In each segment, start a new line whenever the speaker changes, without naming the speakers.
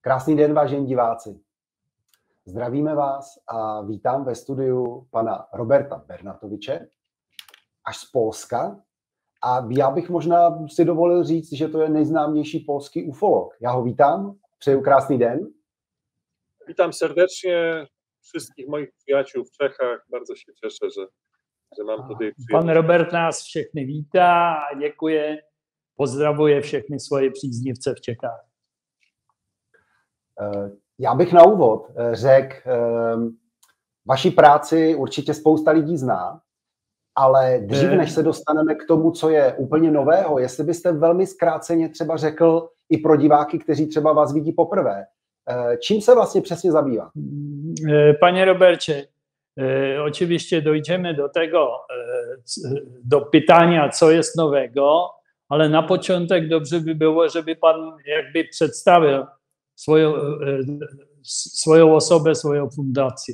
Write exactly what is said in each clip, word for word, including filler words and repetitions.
Krásný den, vážení diváci. Zdravíme vás a vítám ve studiu pana Roberta Bernatoviče, až z Polska. A já bych možná si dovolil říct, že to je nejznámější polský ufolog. Já ho vítám, přeju krásný den.
Witam serdecznie wszystkich moich przyjaciół w Czechach. Bardzo się cieszę, że, że mam tutaj przyjemność.
Pan Robert nás všechny vítá a děkuje, pozdravuje všechny svoje příznivce v Čechách.
Já bych na úvod řekl, vaši práci určitě spousta lidí zná, ale dřív, než se dostaneme k tomu, co je úplně nového, jestli byste velmi zkráceně třeba řekl i pro diváky, kteří třeba vás vidí poprvé, čím se vlastně přesně zabývá?
Panie Robercie, oczywiście dojdziemy do tego, do pytania, co jest nowego, ale na początek dobrze by było, żeby pan jakby przedstawił swoją, swoją osobę, swoją fundację.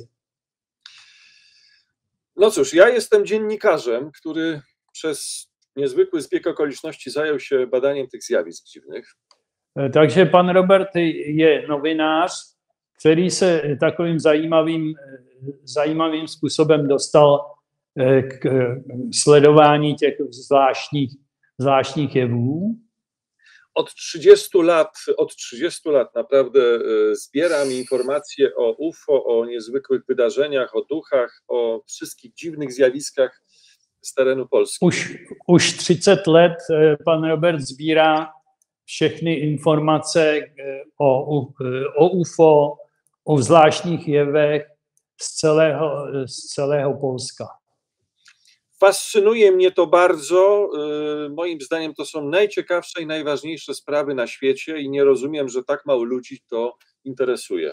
No cóż, ja jestem dziennikarzem, który przez niezwykły zbieg okoliczności zajął się badaniem tych zjawisk dziwnych.
Takže pan Robert je novinář, který se takovým zajímavým, zajímavým způsobem dostal k sledování těch zvláštních, zvláštních jevů.
Od trzydziestu lat, od trzydziestu lat naprawdę zbieram informacje o U F O, o niezwykłych wydarzeniach, o duchach, o wszystkich dziwnych zjawiskach z terenu Polski.
Už, už třicet let pan Robert sbírá všechny informace o, o U F O, o zvláštních jevech z celého, z celého Polska.
Fascynuje mnie to bardzo. Moim zdaniem to są najciekawsze i najważniejsze sprawy na świecie i nie rozumiem, że tak mało ludzi to interesuje.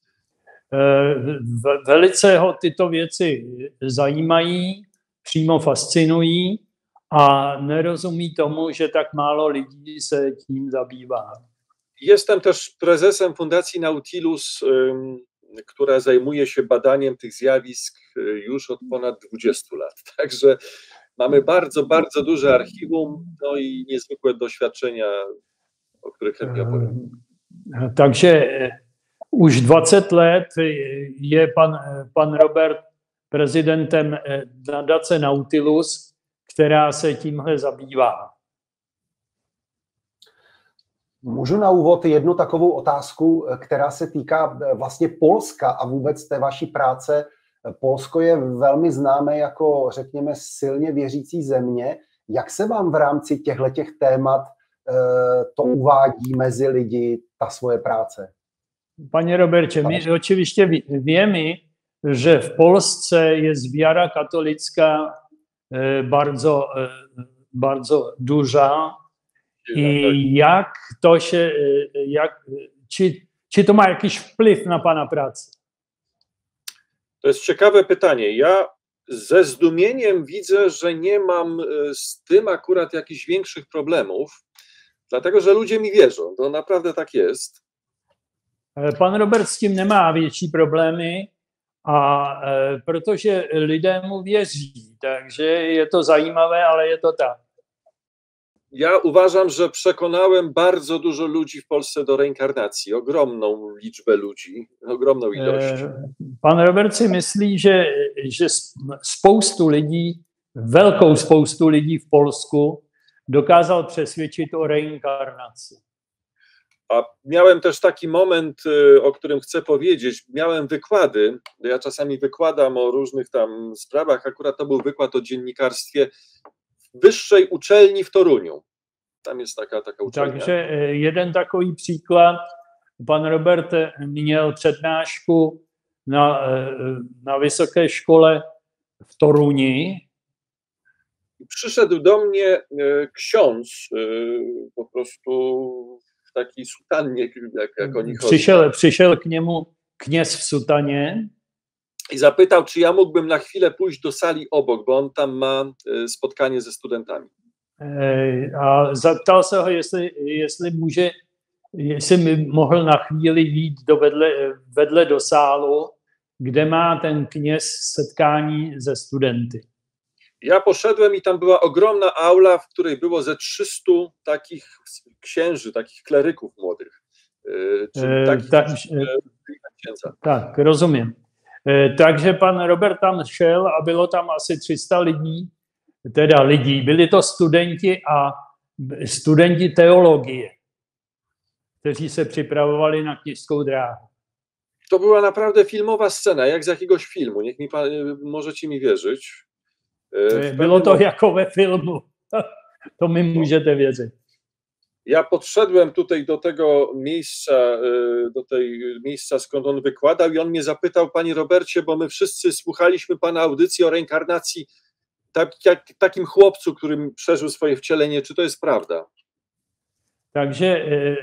Velice ho tyto věci zajímají, přímo fascinují a nerozumí tomu, że tak málo lidí se tím zabývá.
Jestem też prezesem Fundacji Nautilus, która zajmuje się badaniem tych zjawisk już od ponad dwudziestu lat. Także mamy bardzo, bardzo duże archiwum, no i niezwykłe doświadczenia, o których chętnie opowiem.
Takže už dvacet let je pan, pan Robert prezidentem nadace Nautilus, která se tímhle zabývá.
Můžu na úvod jednu takovou otázku, která se týká vlastně Polska a vůbec té vaší práce. Polsko je velmi známé jako, řekněme, silně věřící země. Jak se vám v rámci těchto témat to uvádí mezi lidi, ta svoje práce?
Panie Robercie, my oczywiście wiemy, że w Polsce jest wiara katolicka bardzo, bardzo duża. I jak to się, jak, czy, czy to ma jakiś wpływ na pana pracę?
To jest ciekawe pytanie. Ja ze zdumieniem widzę, że nie mam z tym akurat jakichś większych problemów, dlatego że ludzie mi wierzą. To naprawdę tak jest.
Pan Robert z tym nemá větší problémy, a protože lidé mu věří, takže je to zajímavé, ale je to tak.
Ja uważam, że przekonałem bardzo dużo ludzi w Polsce do reinkarnacji, ogromną liczbę ludzi, ogromną ilość.
Pan Robert si myslí, že, že spoustu lidí, velkou spoustu lidí v Polsku dokázal přesvědčit o reinkarnaci.
A miałem też taki moment, o którym chcę powiedzieć. Miałem wykłady, ja czasami wykładam o różnych tam sprawach, akurat to był wykład o dziennikarstwie w wyższej uczelni w Toruniu. Tam jest taka, taka uczelnia.
Takže jeden takový příklad. Pan Robert měl přednášku na, na vysoké škole w Toruni.
Przyszedł do mnie ksiądz, po prostu w takiej sutannie, jak, jak oni chodzą.
Přišel, přišel k němu kněz v sutaně.
I zapytał, czy ja mógłbym na chwilę pójść do sali obok, bo on tam ma spotkanie ze studentami.
A zeptal se ho, jestli, jestli může, jestli by mohl na chvíli jít do vedle, vedle do sálu, kde má ten kněz setkání ze studenty.
Ja poszedłem i tam była ogromna aula, w której było ze trzystu takich księży, takich kleryków młodych. Czyli taki
tak,
księdza.
Tak, rozumím. Takže pan Robert tam šel a bylo tam asi tři sta lidí, teda lidí, byli to studenti a studenti teologie, kteří se připravovali na kněžskou dráhu.
To była naprawdę filmowa scena, jak z jakiegoś filmu, niech mi pan, możecie mi wierzyć.
Bylo to jako ve filmu, to mi můžete věřit.
Ja podszedłem tutaj do tego miejsca, do tej miejsca, skąd on wykładał, i on mnie zapytał: panie Robercie, bo my wszyscy słuchaliśmy pana audycji o reinkarnacji, tak, jak, takim chłopcu, którym przeżył swoje wcielenie, czy to jest prawda?
Takže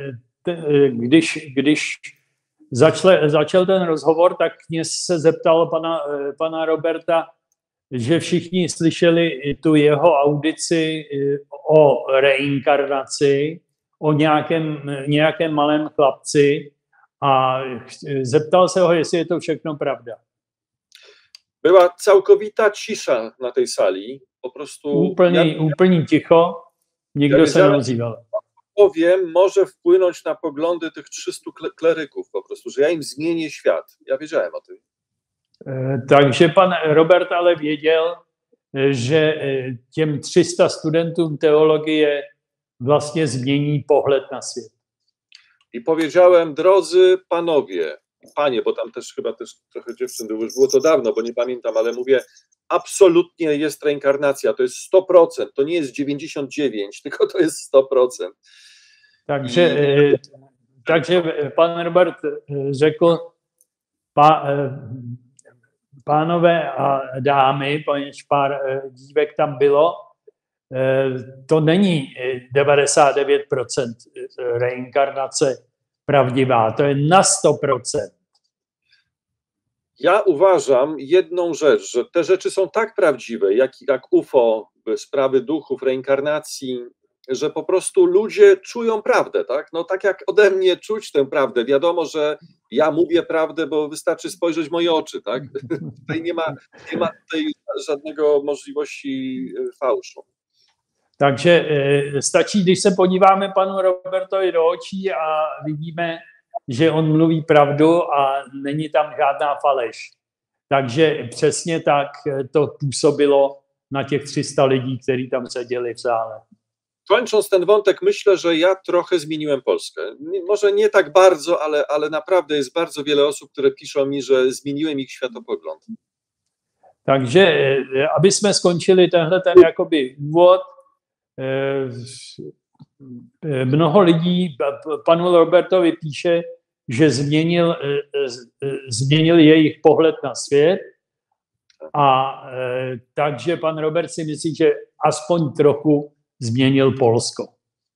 když, když začal, začal ten rozhovor, tak kněz se zeptal pana, pana Roberta, že všichni slyšeli tu jeho audici o reinkarnaci, o nějakém, nějakém malém chlapci, a zeptal se ho, jestli je to všechno pravda.
Była całkowita cisza na tej sali, po prostu...
Úplný, ja, úplný ticho, nikdo ja se neozýval.
Powiem, może wpłynąć na poglądy tych trzystu kleryków po prostu, że ja im zmienię świat. Ja wiedziałem o tym.
Takže pan Robert ale věděl, že těm tři sta studentům teologie vlastně změní pohled na svět.
I powiedziałem: drodzy panowie, panie, bo tam też chyba też trochę dziewczyn było, już było to dawno, bo nie pamiętam, ale mówię, absolutnie jest reinkarnacja, to jest sto procent, to nie jest dziewięćdziesiąt dziewięć, tylko to jest sto procent.
Takže, I... takže pan Robert řekl: pa, pánové a dámy, poněž pár dívek tam bylo, to není devadesát devět procent reinkarnace pravdivá, to je na sto procent.
Ja uważam jedną rzecz, że te rzeczy są tak prawdziwe, jak, jak U F O, sprawy duchów, reinkarnacji, że po prostu ludzie czują prawdę, tak? No tak jak ode mnie czuć tę prawdę. Wiadomo, że ja mówię prawdę, bo wystarczy spojrzeć w moje oczy, tak? Tutaj nie ma, nie ma tutaj żadnego możliwości fałszu.
Takže e, stačí, když se podíváme panu Robertovi do očí a vidíme, že on mluví pravdu a není tam žádná faleš. Takže přesně tak to působilo na těch tři sta lidí, kteří tam seděli v sále.
Kończąc ten wątek, myślę, że ja trochę zmieniłem Polskę. Może nie tak bardzo, ale, ale naprawdę jest bardzo wiele osób, które piszą mi, że zmieniłem ich światopogląd.
Takže, aby jsme skončili tenhle ten jakoby úvod, mnoho lidí panu Robertovi píše, že změnil, změnil jejich pohled na svět, a takže pan Robert si myslí, že aspoň trochu změnil Polsko.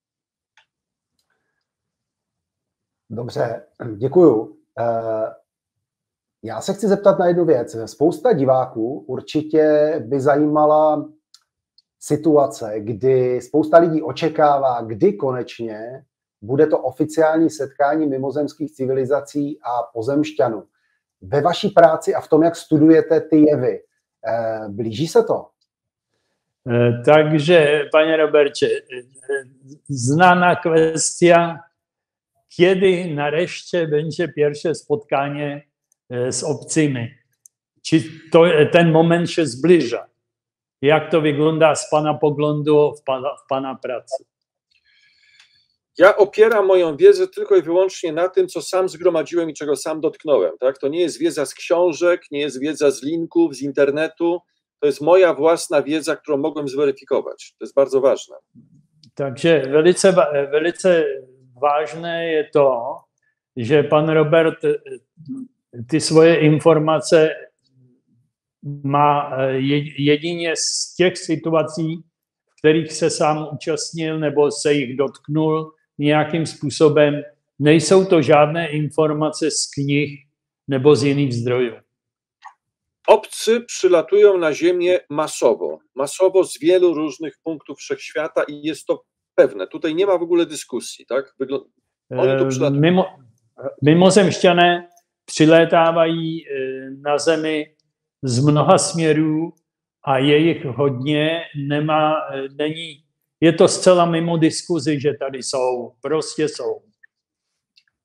Dobře, děkuju. Já se chci zeptat na jednu věc. Spousta diváků určitě by zajímala situace, kdy spousta lidí očekává, kdy konečně bude to oficiální setkání mimozemských civilizací a pozemšťanů. Ve vaší práci a v tom, jak studujete ty jevy, blíží se to?
Takže, pane Roberče, známá kvestia, kedy narešće będzie pierwsze spotkanie z obcymi. Či to, ten moment się zbliża? Jak to wygląda z pana poglądu w pana, w pana pracy?
Ja opieram moją wiedzę tylko i wyłącznie na tym, co sam zgromadziłem i czego sam dotknąłem. Tak? To nie jest wiedza z książek, nie jest wiedza z linków, z internetu. To jest moja własna wiedza, którą mogłem zweryfikować. To jest bardzo ważne.
Takže velice, velice vážné je to, že pan Robert ty svoje informace má jedině z těch situací, v kterých se sám účastnil nebo se jich dotknul nějakým způsobem. Nejsou to žádné informace z knih nebo z jiných zdrojů.
Obcy przylatują na Ziemię masowo, masowo z wielu różnych punktów wszechświata i jest to pewne. Tutaj nie ma w ogóle dyskusji, tak? Wygl- Oni tu przylatują.
Mimo, mimozemšťané přilétávají na Zemi z mnoha směrů a je jich hodně, nemá, není, je to zcela mimo diskuzi, že tady jsou, prostě jsou.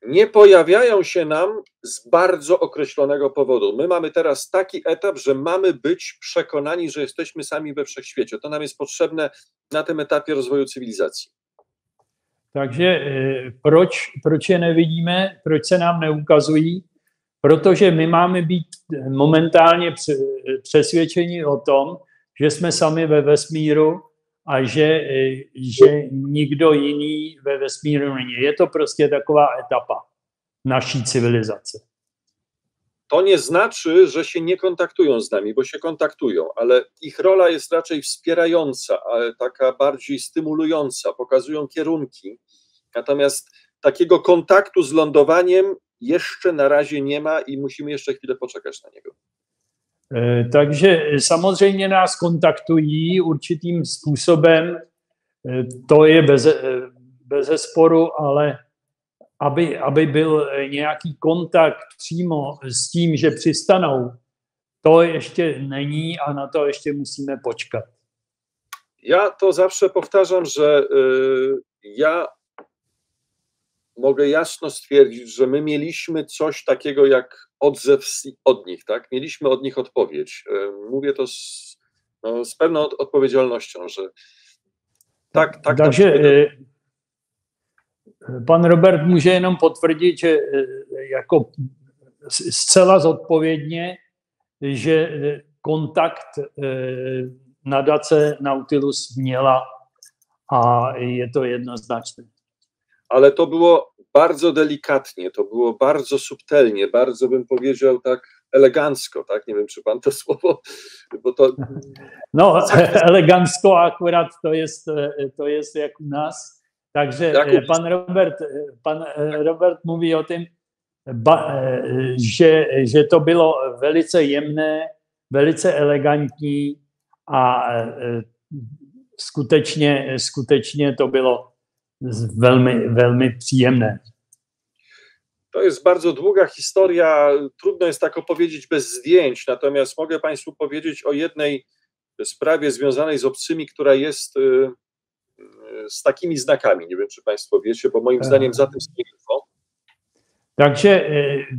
nie pojawiają się nam z bardzo określonego powodu. My mamy teraz taki etap, że mamy być przekonani, że jesteśmy sami we wszechświecie. To nam jest potrzebne na tym etapie rozwoju cywilizacji.
Takže proč, proč je nevidíme, proč se nám neukazují? Protože my máme být momentálně přesvědčeni o tom, že jsme sami ve vesmíru a že, že nikdo jiný ve vesmíru není. Je to prostě taková etapa naší cywilizace.
To nie znaczy, że się nie kontaktują z nami, bo się kontaktują, ale ich rola jest raczej wspierająca, ale taka bardziej stymulująca, pokazują kierunki. Natomiast takiego kontaktu z lądowaniem jeszcze na razie nie ma i musimy jeszcze chwilę poczekać na niego.
Takže samozřejmě nás kontaktují určitým způsobem, to je bez, bez sporu, ale aby, aby byl nějaký kontakt přímo s tím, že přistanou, to ještě není a na to ještě musíme počkat.
Ja to zawsze powtarzam, że y, ja mogę jasno stwierdzić, że my mieliśmy coś takiego jak odzew od nich, tak? Mieliśmy od nich odpowiedź. Mówię to z, no, z pewną odpowiedzialnością, że tak, tak.
Takže pan Robert může jenom potvrdit, že jako zcela zodpovědně, že kontakt nadace Nautilus měla a je to jednoznačné.
Ale to było bardzo delikatnie, to było bardzo subtelnie, bardzo bym powiedział tak elegancko, tak? Nie wiem, czy pan to słowo, bo to...
No, elegancko akurat to jest, to jest jak u nas. Takže Jakub. pan Robert, pan Robert mluví o tom, že, že to bylo velice jemné, velice elegantní a skutečně, skutečně to bylo velmi, velmi příjemné.
To jest bardzo długa historia, trudno jest tak opowiedzieć bez zdjęć, natomiast mogę Państwu powiedzieć o jednej sprawie związanej z obcymi, która jest z takimi znakami. Nie wiem, czy Państwo wiecie, bo moim zdaniem za tym stoi info.
Takže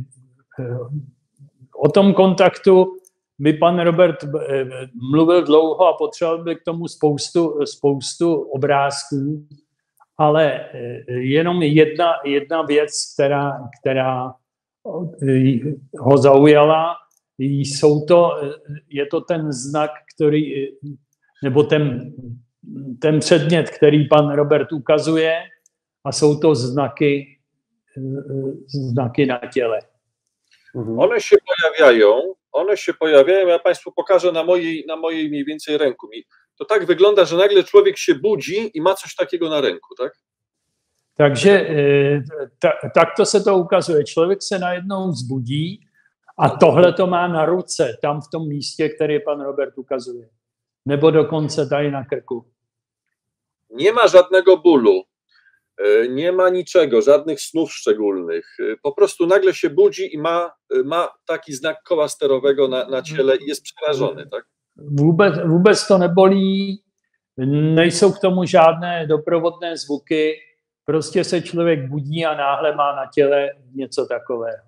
o tom kontaktu by pan Robert mluvil dlouho a potřeboval by k tomu spoustu, spoustu obrázků, ale jenom jedna, jedna věc, která, která ho zaujala, jsou to, je to ten znak, který, nebo ten, ten předmět, který pan Robert ukazuje, a jsou to znaky, znaky na těle.
One się pojawiają, one się pojawiają, ja Państwu pokażę na mojej, na mojej mniej więcej ręku. To tak wygląda, że nagle człowiek się budzi i ma coś takiego na ręku, tak?
Takže ta, takto se to ukazuje. Člověk se najednou zbudí a tohle to má na ruce, tam v tom místě, který pan Robert ukazuje. Nebo dokonce tady na krku.
Nie ma żadnego bólu, nie ma niczego, żadnych snów szczególnych. Po prostu nagle się budzi i ma, ma taki znak koła sterowego na, na ciele i jest przerażony, tak?
Vůbec, vůbec to nebolí, nejsou k tomu žádné doprovodné zvuky, prostě se člověk budí a náhle má na těle něco takového.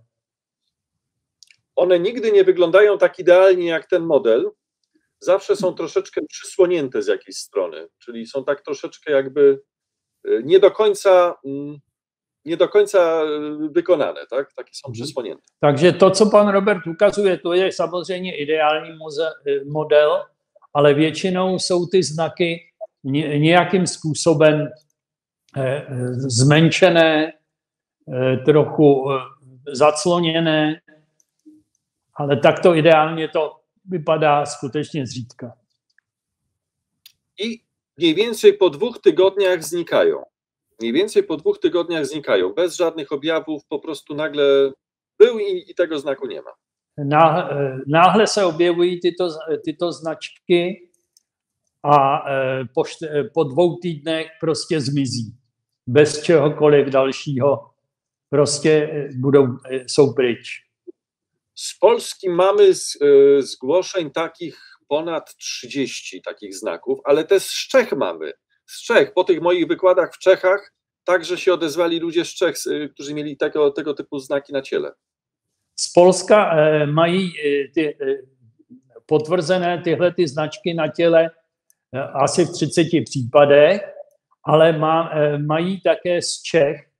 One nigdy nie wyglądają tak idealnie jak ten model, zawsze są troszeczkę przysłonięte z jakiejś strony, czyli są tak troszeczkę jakby nie do końca, nie do końca wykonane, tak? Takie są przysłonięte.
Takže to, co pan Robert ukazuje, to je samozřejmě ideální model, ale většinou jsou ty znaky nějakým způsobem zmenšené, trochu zacloněné, ale takto ideálně to vypadá skutečně zřídka.
I mniej więcej po dwóch tygodniach znikają. Mniej więcej po dwóch tygodniach znikają, bez żadnych objawów, po prostu nagle był i, i tego znaku nie ma.
Náhle se objevují tyto, tyto značky a po, po dvou týdnech prostě zmizí. Bez čehokoliv dalšího prostě budou, jsou pryč.
Z Polski mamy z, zgłoszeń takich ponad trzydzieści takich znaków, ale też z Czech mamy. Z Czech, po tych moich wykładach w Czechach także się odezwali ludzie z Czech, którzy mieli tego, tego typu znaki na ciele.
Z Polska e, mají ty, e, potvrzené tyhle ty značky na těle e, asi v třiceti případech, ale má, e, mají také z Čech e,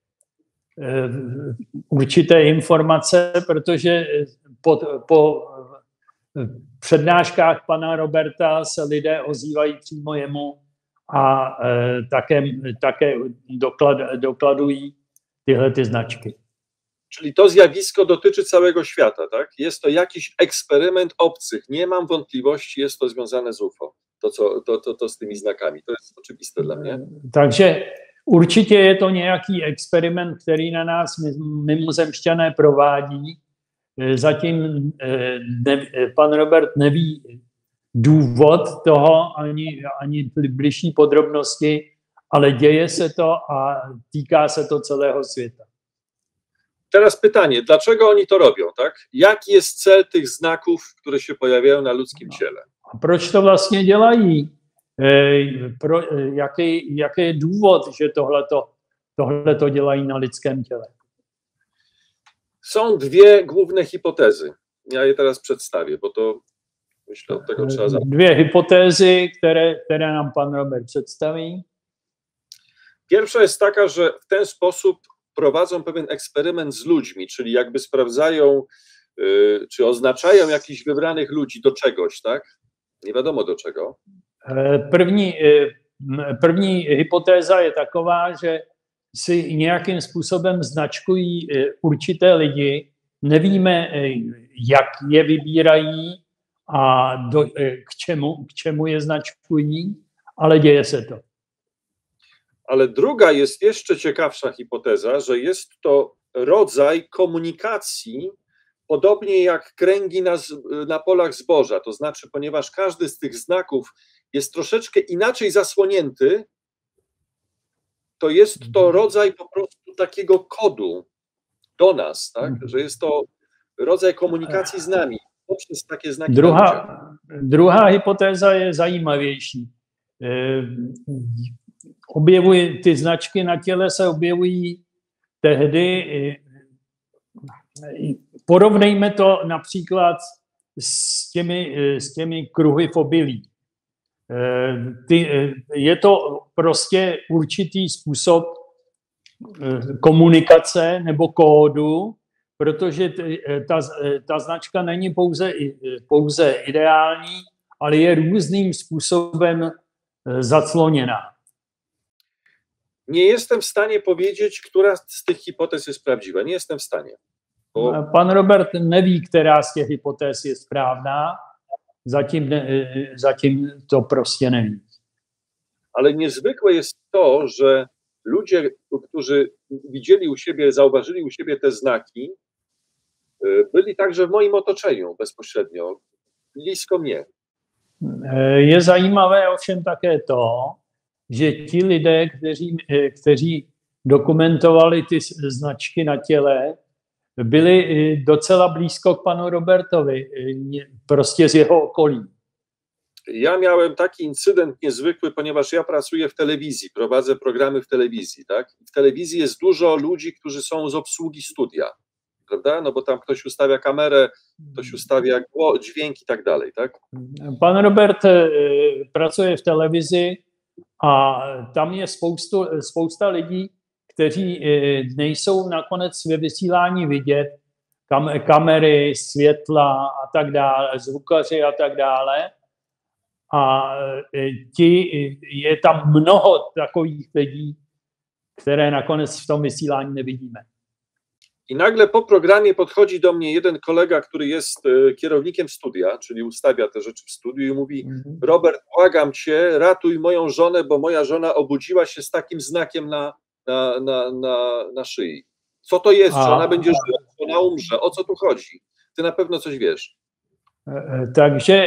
určité informace, protože po, po přednáškách pana Roberta se lidé ozývají přímo jemu a e, také, také doklad, dokladují tyhle ty značky.
Czyli to zjawisko dotyczy całego świata, tak? Jest to jakiś eksperyment obcych. Nie mam wątpliwości, jest to związane z U F O. To, co, to, to, to z tymi znakami. To jest oczywiste dla mnie.
Takže určitě je to nějaký experiment, který na nás mimozemšťané provádí. Zatím ne, pan Robert neví důvod toho, ani, ani bližší podrobnosti, ale děje se to a týká se to celého světa.
Teraz pytanie, dlaczego oni to robią, tak? Jaki jest cel tych znaków, które się pojawiają na ludzkim ciele?
A proč to vlastně dělají? E, pro, e, jaký, jaký je důvod, že tohleto, tohleto dělají na lidském těle?
Są dwie główne hipotezy. Ja je teraz przedstawię, bo to myślę, od tego trzeba zacząć.
Dvě hypotézy, které, které nám pan Robert představí.
Pierwsza jest taka, że w ten sposób prowadzą pewien eksperyment z ludźmi, czyli jakby sprawdzają, yy, czy oznaczają jakichś wybranych ludzi do czegoś, tak? Nie wiadomo do czego.
První, první hypotéza je taková, že si nějakým způsobem značkují určité lidi, nevíme, jak je vybírají a do, k, čemu, k čemu je značkují, ale děje se to.
Ale druga jest jeszcze ciekawsza hipoteza, że jest to rodzaj komunikacji, podobnie jak kręgi na, na polach zboża. To znaczy, ponieważ każdy z tych znaków jest troszeczkę inaczej zasłonięty, to jest to rodzaj po prostu takiego kodu do nas, tak? Że jest to rodzaj komunikacji z nami poprzez takie znaki.
Druhá, druhá hypotéza je zajímavější. Objevují, ty značky na těle se objevují tehdy, porovnejme to například s těmi, s těmi kruhy v obilí. Ty, je to prostě určitý způsob komunikace nebo kódu, protože ta, ta značka není pouze, pouze ideální, ale je různým způsobem zacloněná.
Nie jestem w stanie powiedzieć, która z tych hipotez jest prawdziwa. Nie jestem w stanie.
Bo... Pan Robert neví, která z těch hypotéz je správná. Zatím, ne, zatím to prostě neví.
Ale niezwykłe jest to, że ludzie, którzy widzieli u siebie, zauważyli u siebie te znaki, byli także w moim otoczeniu bezpośrednio, blisko mnie.
Je zajímavé ovšem také to, že ti lidé, kteří, kteří dokumentovali ty značky na těle, byli docela blízko k panu Robertovi, prostě z jeho okolí.
Ja miałem taki incydent niezwykły, ponieważ ja pracuję w telewizji, prowadzę programy w telewizji, tak? W telewizji jest dużo ludzi, którzy są z obsługi studia, prawda? No bo tam ktoś ustawia kamerę, ktoś ustawia dźwięk i tak dalej, tak?
Pan Robert pracuje v televizi a tam je spoustu, spousta lidí, kteří nejsou nakonec ve vysílání vidět, kam, kamery, světla a tak dále, zvukaři a tak dále. A ti, je tam mnoho takových lidí, které nakonec v tom vysílání nevidíme.
I nagle po programie podchodzi do mnie jeden kolega, który jest kierownikiem studia, czyli ustawia te rzeczy w studiu i mówi: mhm. Robert, błagam cię, ratuj moją żonę, bo moja żona obudziła się z takim znakiem na, na, na, na, na szyi. Co to jest? A, że ona będzie żyła, że ona umrze? O co tu chodzi? Ty na pewno coś wiesz.
Takže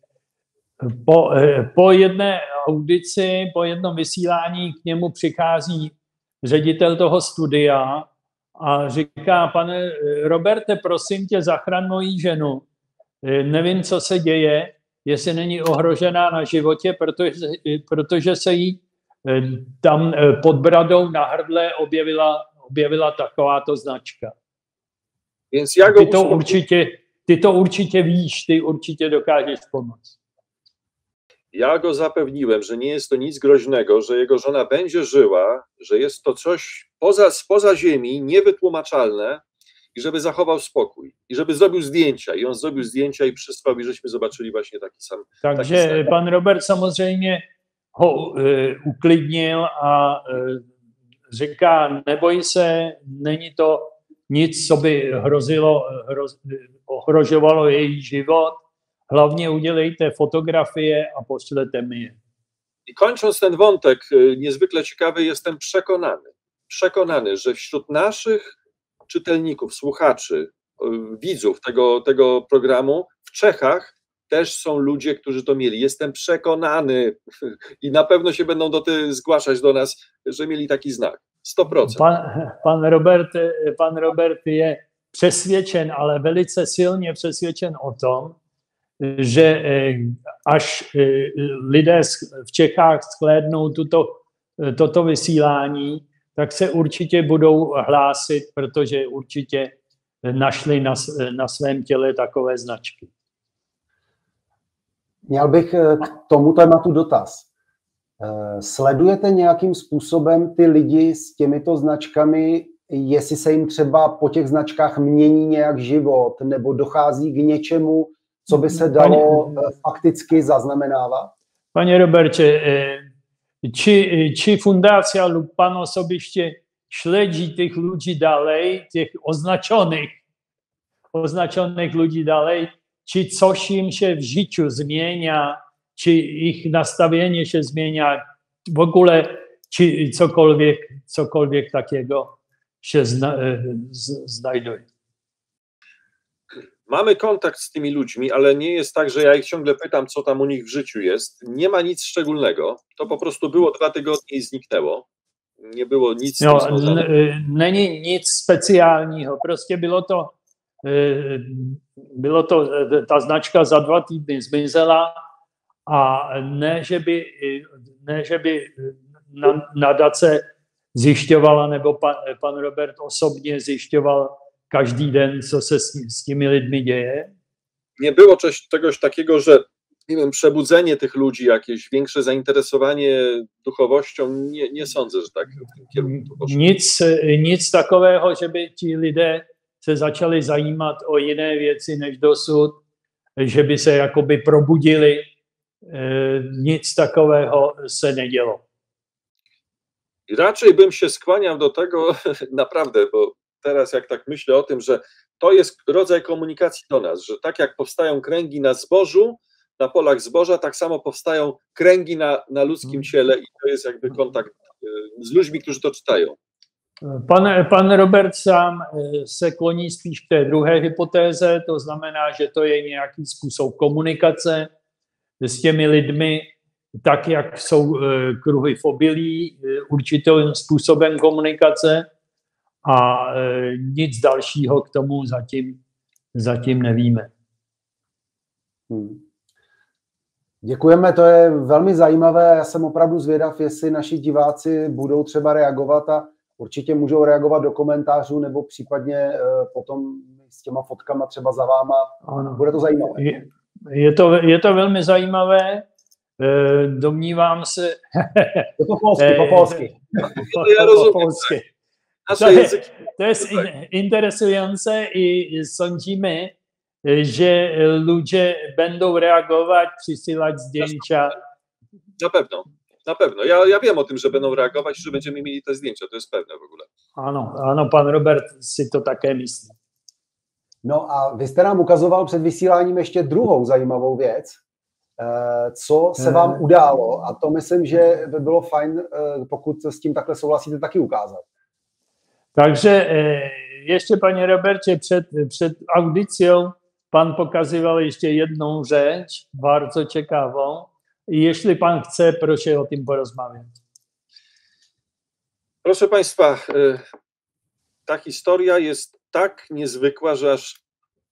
po, po jedné audici, po jednom vysílání k němu přichází ředitel toho studia a říká: pane Roberte, prosím tě, zachraň moji ženu. Nevím, co se děje, jestli není ohrožená na životě, protože, protože se jí tam pod bradou na hrdle objevila, objevila takováto značka.
Więc ja go
Ty to,
uspokoiłem.
určitě, ty to určitě víš, ty určitě dokážeš pomoct.
Ja go zapewniłem, że nie jest to nic groźnego, że jego żona będzie żyła, że jest to coś poza, spoza ziemi, niewytłumaczalne i żeby zachował spokój. I żeby zrobił zdjęcia. I on zrobił zdjęcia i przysłał i żeśmy zobaczyli właśnie taki sam.
Takže
taki
pan Robert samozřejmě ho e, uklidnil a e, říká, neboj se, není to nic, co by hrozilo, hroz, ohrožovalo její život. Hlavně udělejte fotografie a pošlete mi je.
I kończąc ten wątek niezwykle ciekawy, jestem przekonany, przekonany, że wśród naszych czytelników, słuchaczy, widzów tego, tego programu w Czechach też są ludzie, którzy to mieli. Jestem przekonany i na pewno się będą do ty zgłaszać do nas, że mieli taki znak. sto procent.
Pan, pan, Robert, pan Robert je přesvědčen, ale velice silně přesvědčen o tom, že až lidé v Čechách shlédnou tuto, toto vysílání, tak se určitě budou hlásit, protože určitě našli na, na svém těle takové značky.
Měl bych k tomu tématu dotaz. Sledujete nějakým způsobem ty lidi s těmito značkami, jestli se jim třeba po těch značkách mění nějak život, nebo dochází k něčemu, co by se dalo Pani, fakticky zaznamenávat?
Panie Robercie, czy, czy fundacja lub pan osobiście śledzi tych ludzi dalej, tych oznaczonych, oznaczonych ludzi dalej, czy coś im się w życiu zmienia, czy ich nastawienie się zmienia, w ogóle czy cokolwiek, cokolwiek takiego się zna, z, znajduje?
Mamy kontakt z tymi ludźmi, ale nie jest tak, że ja ich ciągle pytam, co tam u nich w życiu jest. Nie ma nic szczególnego. To po prostu było dwa tygodnie i zniknęło. Nie było nic.
No, není nic specjalnego. Prostě bylo to, bylo to, ta značka za dva týdny zmizela a ne, že by, ne, že by nadace zjišťovala, nebo pan, pan Robert osobně zjišťoval každý den, co se z, z tymi lidmi dzieje.
Nie było coś, czegoś takiego, że nie wiem, przebudzenie tych ludzi, jakieś większe zainteresowanie duchowością, nie, nie sądzę, że tak w tym kierunku poszło.
Nic, nic takového, že by ti lidé se začali zajímat o jiné věci než dosud, že by se jakoby probudili, nic takového se nedělo.
I raczej bym się skłaniał do tego, naprawdę, bo teraz jak tak myślę o tym, że to jest rodzaj komunikacji do nas, że tak jak powstają kręgi na zbożu, na polach zboża, tak samo powstają kręgi na, na ludzkim ciele i to jest jakby kontakt z ludźmi, którzy to czytają.
Pan, pan Robert sám se kloní spíš k té druhé hypotéze, to znamená, že to je nějaký způsob komunikace s těmi lidmi, tak jak jsou kruhy v obilí, určitým způsobem komunikace a nic dalšího k tomu zatím, zatím nevíme.
Hmm. Děkujeme, to je velmi zajímavé. Já jsem opravdu zvědav, jestli naši diváci budou třeba reagovat a určitě můžou reagovat do komentářů nebo případně uh, potom s těma fotkama třeba za váma. Ano. Bude to zajímavé.
Je, je, to, je to velmi zajímavé. E, domnívám se...
Je to polsky, po polsky.
Ja rozumiem.
To je, to je interesující i sądzimy, że ludzie będą reagować, przysyłać zdjęcia.
Na pewno, na pewno. Ja, ja wiem o tym, że będą reagować i że będziemy mieli te zdjęcia, to jest pewne w ogóle.
Ano, ano, pan Robert si to také myslí.
No a vy jste nám ukazoval před vysíláním ještě druhou zajímavou věc, co se vám událo, a to myslím, že by bylo fajn, pokud s tím takhle souhlasíte, taky ukázat.
Takže ještě, paní Robercie, před, před audicją pan pokazywał ještě jedną rzecz, bardzo ciekawą. I jeśli pan chce, proszę o tym porozmawiać.
Proszę Państwa, ta historia jest tak niezwykła, że aż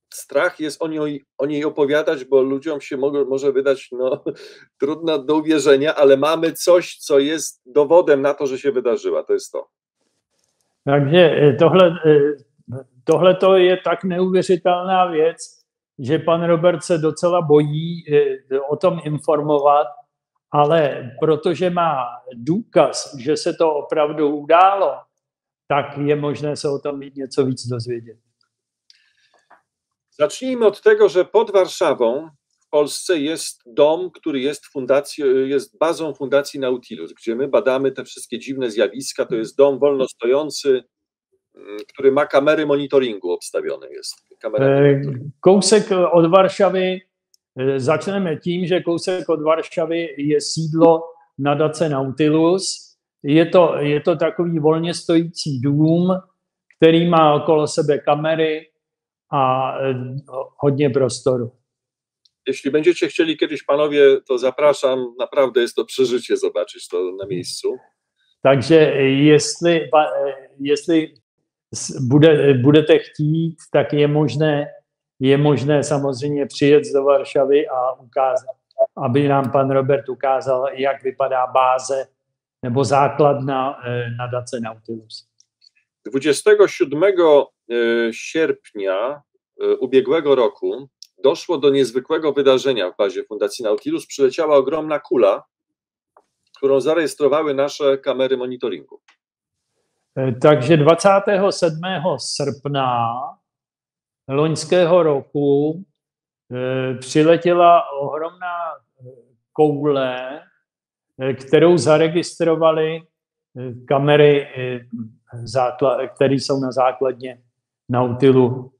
strach jest o niej, o niej opowiadać, bo ludziom się mogło, może wydać no, trudno do uwierzenia, ale mamy coś, co jest dowodem na to, że się wydarzyła. To jest to.
Takže tohle, tohle to je tak neuvěřitelná věc, že pan Robert se docela bojí o tom informovat, ale protože má důkaz, že se to opravdu událo, tak je možné se o tom mít něco víc dozvědět.
Zacznijmy od tego, że pod Warszawą w Polsce jest dom, który jest, fundacji, jest bazą Fundacji Nautilus, gdzie my badamy te wszystkie dziwne zjawiska. To jest dom wolno stojący, który ma kamery monitoringu obstawione. Jest
kousek od Varšavy, začneme tím, že kousek od Varšavy je sídlo nadace Nautilus. Je to, je to takový volně stojící dům, který má okolo sebe kamery a hodně prostoru.
Jeśli będziecie chcieli kiedyś, panowie, to zapraszam. Naprawdę jest to przeżycie zobaczyć to na miejscu.
Takže jestli, jestli bude, budete chtít, tak je možné, je možné samozřejmě přijet do Varšavy a ukázat, aby nám pan Robert ukázal, jak vypadá báze nebo základna nadace Nautilus.
dwudziestego siódmego sierpnia ubiegłego roku doszło do niezwykłego wydarzenia w bazie Fundacji Nautilus. Przyleciała ogromna kula, którą zarejestrowały nasze kamery monitoringu.
Takže dvacátého sedmého srpna loňského roku přiletěla ohromná koule, kterou zaregistrovali kamery, které jsou na základně Nautilu.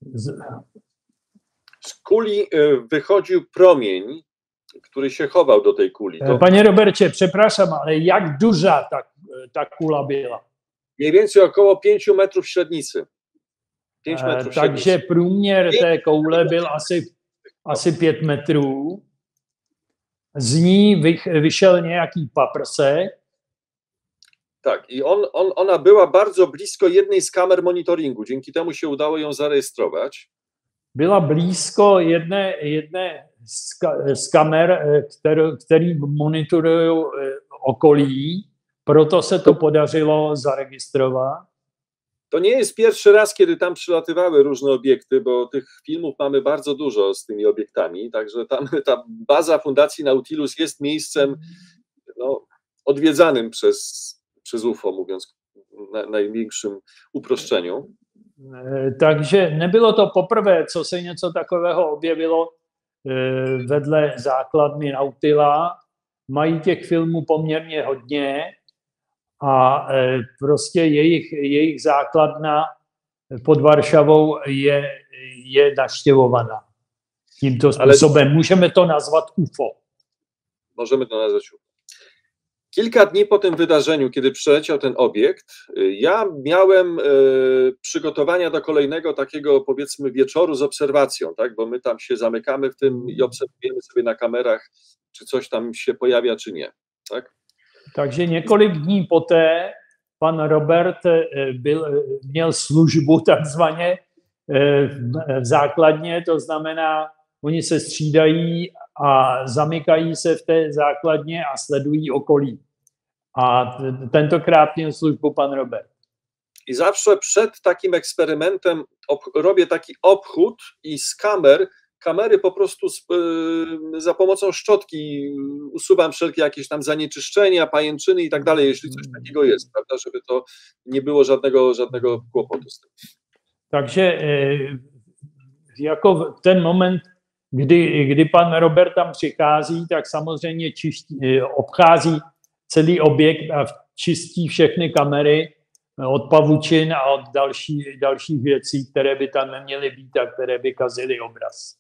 Z kuli wychodził promień, który się chował do tej kuli. To...
Panie Robercie, przepraszam, ale jak duża ta, ta kula była?
Mniej więcej około pięciu metrów średnicy. pięć metrów
Takže
średnicy.
průměr té koule byl asi, asi pět metrů. Z ní vyšel nějaký paprsek.
Tak, i on, on, ona była bardzo blisko jednej z kamer monitoringu. Dzięki temu się udało ją zarejestrować.
Byla blízko jedné, jedné z, ka, z kamer, který, který monitorují okolí, proto se to podařilo zarejestrovat.
To nie jest pierwszy raz, kiedy tam przylatywały różne obiekty, bo tych filmów mamy bardzo dużo z tymi obiektami, także tam ta baza Fundacji Nautilus jest miejscem no, odwiedzanym przez, przez U F O, mówiąc na największym uproszczeniu.
Takže nebylo to poprvé, co se něco takového objevilo vedle základny Nautila. Mají těch filmů poměrně hodně a prostě jejich, jejich základna pod Varšavou je, je navštěvovaná. Tímto způsobem ale můžeme to nazvat U F O.
Możemy to nazwać U F O. Kilka dni po tym wydarzeniu, kiedy przyleciał ten obiekt, ja miałem e, przygotowania do kolejnego takiego, powiedzmy, wieczoru z obserwacją, tak? Bo my tam się zamykamy w tym i obserwujemy sobie na kamerach, czy coś tam się pojawia, czy nie. Tak?
Takže několik dní poté pan Robert byl, měl službu takzvaně v základně, to znamená, oni se střídají a zamykají se v té základně a sledují okolí. A tentokrát měl službu pan Robert.
I zawsze przed takim eksperymentem robię taki obchód i z kamer, kamery po prostu z, y, za pomocą szczotki usuwam wszelkie jakieś tam zanieczyszczenia, pajęczyny i tak dalej, jeśli coś takiego jest, prawda, żeby to nie było żadnego, żadnego kłopotu z tym.
Takže jako v ten moment, kdy, kdy pan Robert tam přichází, tak samozřejmě čiští, obchází celý objekt a čistí všechny kamery od pavučin a od další, dalších věcí, které by tam neměly být a které by kazily obraz.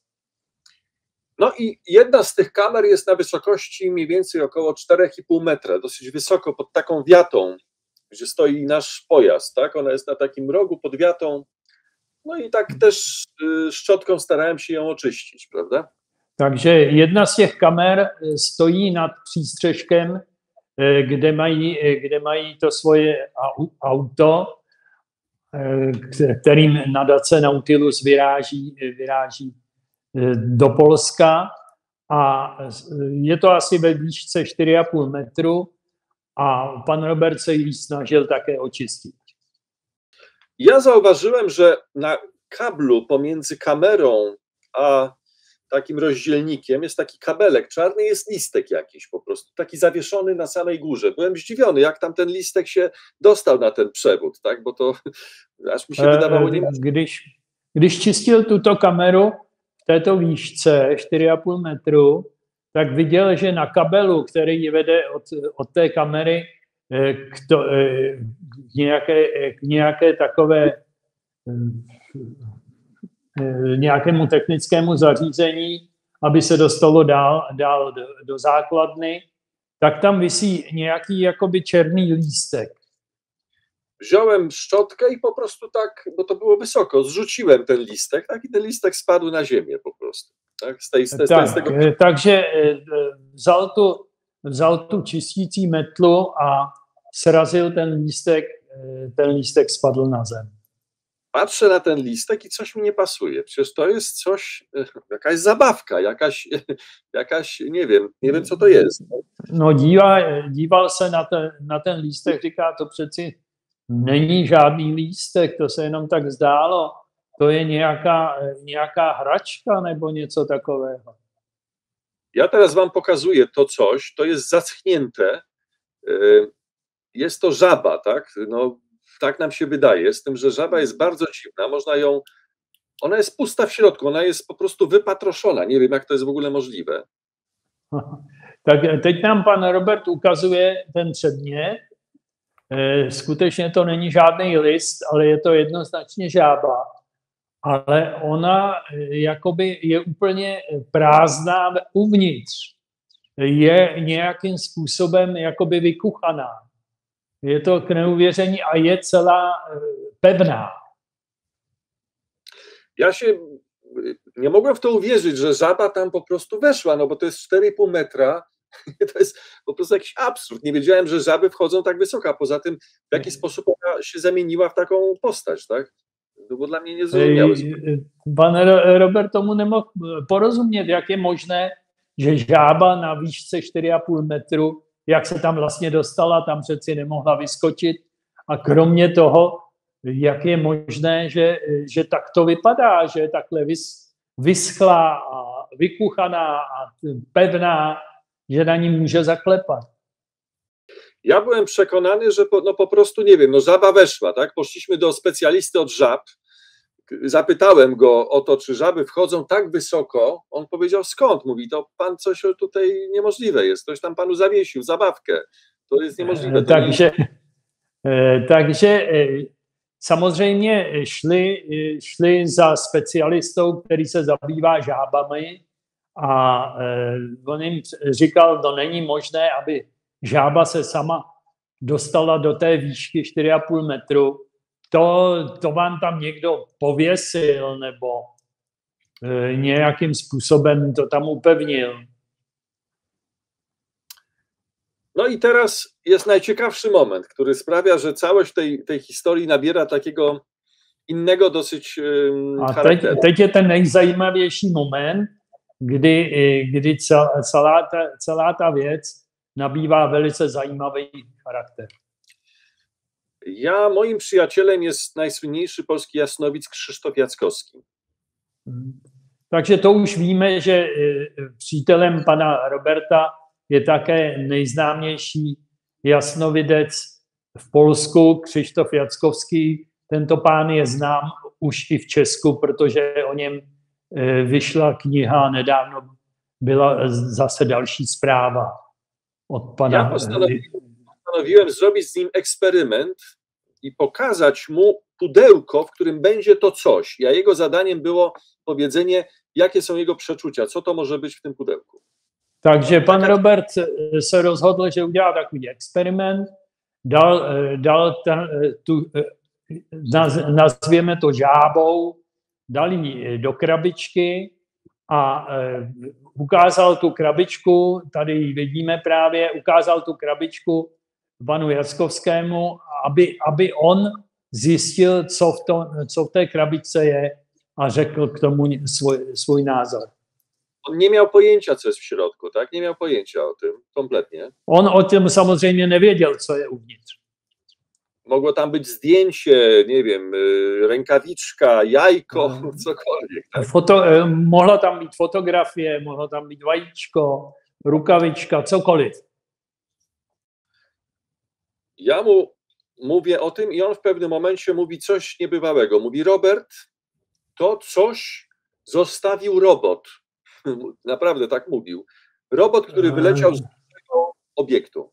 No i jedna z tych kamer jest na wysokości mniej więcej około czterech i pół metra, dosyć wysoko pod taką wiatą, gdzie stoi nasz pojazd, tak? Ona jest na takim rogu pod wiatą, no i tak też y, szczotką starałem się ją oczyścić, prawda?
Takže jedna z těch kamer stojí nad přístřeškem, kde mají, kde mají to svoje auto kterým nadace Nautilus vyráží, vyráží do Polska. A je to asi ve výšce čtyři a půl metru a pan Robert se ji snažil také očistit.
Ja zauważyłem, że na kablu pomiędzy kamerą a takim rozdzielnikiem jest taki kabelek czarny, jest listek jakiś po prostu, taki zawieszony na samej górze. Byłem zdziwiony, jak tam ten listek się dostał na ten przewód, tak? Bo to aż mi się wydawało nie...
Když, když čistil tuto kameru v této výšce čtyři a půl metru, tak viděl, že na kabelu, který vede od, od té kamery k, to, k, nějaké, k nějaké takové nějakému technickému zařízení, aby se dostalo dál, dál do, do základny, tak tam visí nějaký jakoby černý lístek.
Wziąłem szczotkę i po prostu tak, bo to było wysoko, zrzuciłem ten listek, tak, i ten listek spadł na ziemię po prostu. Tak, z tej, z tej,
tak,
z tego...
Takže vzal tu, vzal tu čistící metlu a srazil ten lístek, ten lístek spadl na zem.
Patrzę na ten listek i coś mi nie pasuje. Przecież to jest coś, jakaś zabawka, jakaś, jakaś nie wiem, nie wiem co to jest.
No dívá, díval se na ten, na ten lístek, říká, to přeci není žádný lístek, to se jenom tak zdálo. To je nějaká, nějaká hračka nebo něco takového.
Ja teraz wam pokazuję to coś, to jest zaschnięte, jest to żaba, tak? No, tak nam się wydaje, z tym, że żaba jest bardzo dziwna, można ją, ona jest pusta w środku, ona jest po prostu wypatroszona, nie wiem jak to jest w ogóle możliwe.
Tak teď nám pan Robert ukazuje ten předmět, skutečně to není žádný list, ale je to jednoznačně žába, ale ona jakoby je úplně prázdná uvnitř, je nějakým způsobem jakoby vykuchaná. Je to k neuvěření a je celá pevná.
Ja się nie mogłem w to uwierzyć, że żaba tam po prostu weszła, no bo to jest cztery i pół metra. To jest po prostu jakiś absurd. Nie wiedziałem, że żaby wchodzą tak wysoko, a poza tym w jaki sposób ona się zamieniła w taką postać, tak? To było dla mnie niezrozumiałe.
Pan Robert tomu nemohl porozumět, jak je možné, že žába na výšce čtyři a půl metru, jak se tam vlastně dostala, tam přeci nemohla vyskočit. A kromě toho, jak je možné, že, že tak to vypadá, že je takhle vys, vyschlá a vykuchaná a pevná, że na nim může zaklepat.
Ja byłem przekonany, że po, no po prostu, nie wiem, no żaba weszła, tak? Poszliśmy do specjalisty od żab, zapytałem go o to, czy żaby wchodzą tak wysoko, on powiedział, skąd? Mówi, to pan coś tutaj niemożliwe jest, ktoś tam panu zawiesił zabawkę, to jest niemożliwe. To
takže, nie... takže samozřejmě šli, šli za specialistou, který se zabývá žábami, a on jim říkal, to není možné, aby žába se sama dostala do té výšky čtyři a půl metru. To, to vám tam někdo pověsil nebo nějakým způsobem to tam upevnil.
No i teraz jest najciekawszy moment, który sprawia, że całość tej, tej historii nabiera takiego innego dosyć um,
a teď, teď je ten nejzajímavější moment, kdy, kdy celá ta, celá ta věc nabývá velice zajímavý charakter.
Ja, moim przyjacielem jest najsłynniejszy polski jasnowic Krzysztof Jackowski.
Takže to už víme, že přítelem pana Roberta je také nejznámější jasnovidec v Polsku, Krzysztof Jackowski. Tento pán je znám už i v Česku, protože o něm vyšla kniha, nedávno byla zase další zpráva od pana...
Ja postanowiłem, postanowiłem zrobić z nim eksperyment i pokazać mu pudełko, w którym będzie to coś. A jego zadaniem było powiedzenie, jakie są jego przeczucia, co to może być w tym pudełku.
Takže pan Robert se rozhodl, že udělá takový experiment, dal, dal ten, tu, nazvěme to žábou, dal ji do krabičky a ukázal tu krabičku, tady ji vidíme právě, ukázal tu krabičku panu Jackovskému, aby, aby on zjistil, co v, to, co v té krabičce je a řekl k tomu svůj, svůj názor.
On nie miał pojęcia, co jest w środku, tak? Nie miał pojęcia o tym kompletnie.
On o tym samozřejmě nevěděl, co je uvnitř.
Mogło tam być zdjęcie, nie wiem, rękawiczka, jajko,
Hmm.
cokolwiek. Tak?
Foto, mohla tam být fotografie, mohlo tam být vajíčko, rukavička, cokoliv.
Ja mu mówię o tym i on w pewnym momencie mówi coś niebywałego. Mówi: Robert, to coś zostawił robot. Naprawdę tak mówił. Robot, który wyleciał z tego obiektu.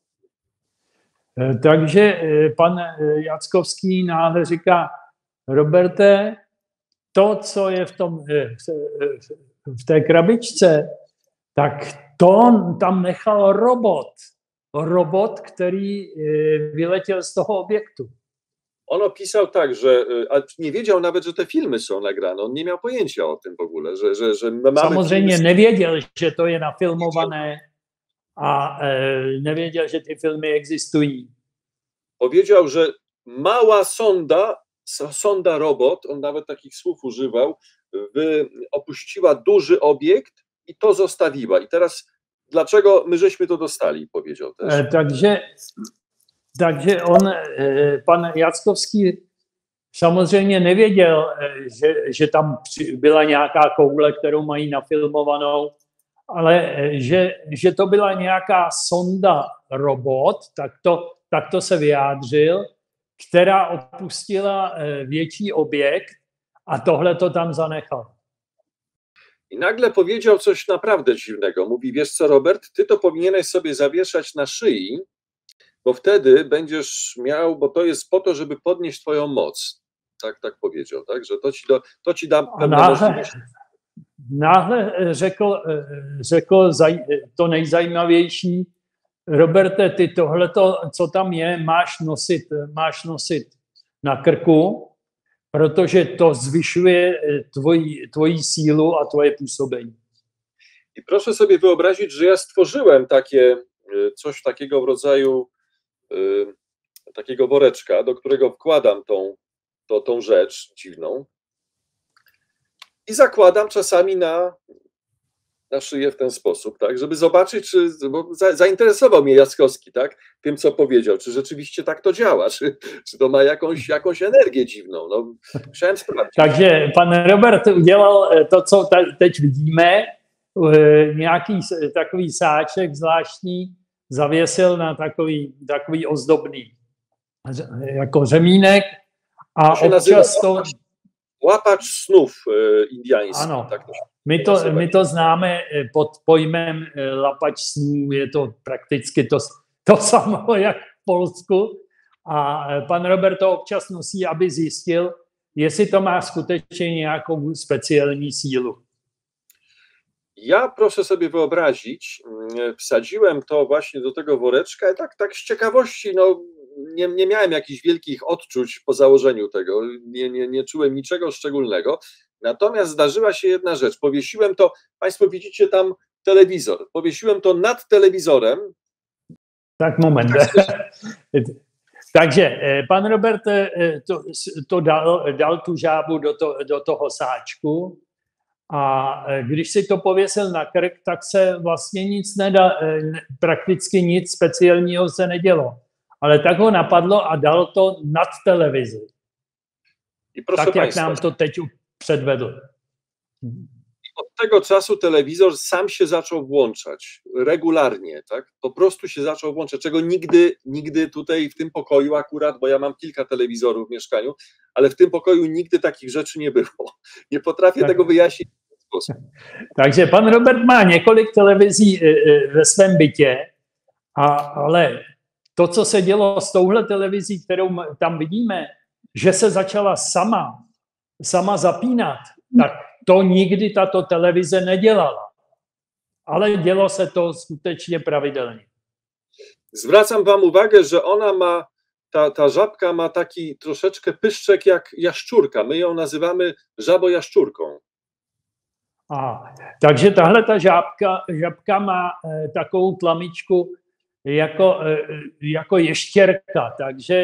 Takže pan Jackovský náhle říká: Roberte, to, co je v, tom, v té krabičce, tak to tam nechal robot. Robot, který wyletěl z toho obiektu.
On opisał tak, że nie wiedział nawet, że te filmy są nagrane. On nie miał pojęcia o tym w ogóle, że, że, że my mamy.
Samozřejmě filmy... nevěděl, že to je nafilmované a e, nevěděl, že ty filmy existují.
Powiedział, że mała sonda, sonda robot, on nawet takich słów używał, wy, opuściła duży obiekt i to zostawiła. I teraz dlaczego my żeśmy to dostali, powiedział też.
E, takže, takže on, e, pan Jackovský samozřejmě nevěděl, e, že, že tam byla nějaká koule, kterou mají nafilmovanou, ale e, že, že to byla nějaká sonda robot, tak to, tak to se vyjádřil, která opustila e, větší objekt a tohle to tam zanechal.
I nagle powiedział coś naprawdę dziwnego. Mówi: wiesz co, Robert, ty to powinieneś sobie zawieszać na szyi, bo wtedy będziesz miał, bo to jest po to, żeby podnieść twoją moc. Tak, tak powiedział, tak? Że to ci, do, to ci da pewne możliwości.
Náhle řekl, řekl to nejzajímavější: Roberte, ty tohleto, co tam je, máš nosit, máš nosit na krku, protože to zvyšuje twoji, twoji sílu a twoje působení.
I proszę sobie wyobrazić, że ja stworzyłem takie, coś takiego w rodzaju y, takiego woreczka, do którego wkładam tą, to, tą rzecz dziwną i zakładam czasami na, na szyję w ten sposób, tak, żeby zobaczyć, czy, bo za, zainteresował mnie Jackowski, tak, tym, co powiedział, czy rzeczywiście tak to działa, czy, czy to ma jakąś, jakąś energię dziwną. No, chciałem sprawdzić.
Takže pan Robert udělal to, co teď vidíme, nějaký takový sáček zvláštní zavěsil na takový, takový ozdobný jako řemínek a
to
občas to...
Łapacz snów indiańskich.
Ano,
tak to
my to, my to známe pod pojmem lapač snů, je to prakticky to, to samo jak v Polsku a pan Robert to občas nosí, aby zjistil, jestli to má skutečně nějakou speciální sílu.
Ja, proszę sobie wyobrazić, wsadziłem to właśnie do tego woreczka i tak, tak z ciekawości, no nie, nie miałem jakichś wielkich odczuć po założeniu tego, nie, nie, nie czułem niczego szczególnego, natomiast zdarzyła się jedna rzecz, powiesiłem to, państwo widzicie tam telewizor, powiesiłem to nad telewizorem.
Tak, moment. Takže pan Robert to, to dal, dal tu žábu do, to, do toho sáčku a když si to pověsil na krk, tak se vlastně nic nedá, prakticky nic speciálního se nedělo. Ale tak ho napadlo a dal to nad televizi.
I proszę
tak, jak
państwa,
nám to teď předvedl.
Od tego czasu telewizor sam się zaczął włączać regularnie, tak? Po prostu się zaczął włączać, czego nigdy, nigdy tutaj w tym pokoju akurat, bo ja mam kilka telewizorów w mieszkaniu, ale w tym pokoju nigdy takich rzeczy nie było. Nie potrafię tak. tego wyjaśnić w ten sposób.
Takže pan Robert má několik televizí ve svém bytě, a, ale to, co se dělo s touhle televizí, kterou tam vidíme, že se začala sama, sama zapínat, tak to nikdy tato televize nedělala. Ale dělo se to skutečně pravidelně.
Zwracam wam uwagę, że ona ma, ta, ta żabka ma taki troszeczkę pyszczek jak jaszczurka. My ją nazywamy żabojaszczurką.
A, takže tahle ta žábka, žabka má e, takovou tlamičku jako, e, jako ještěrka, takže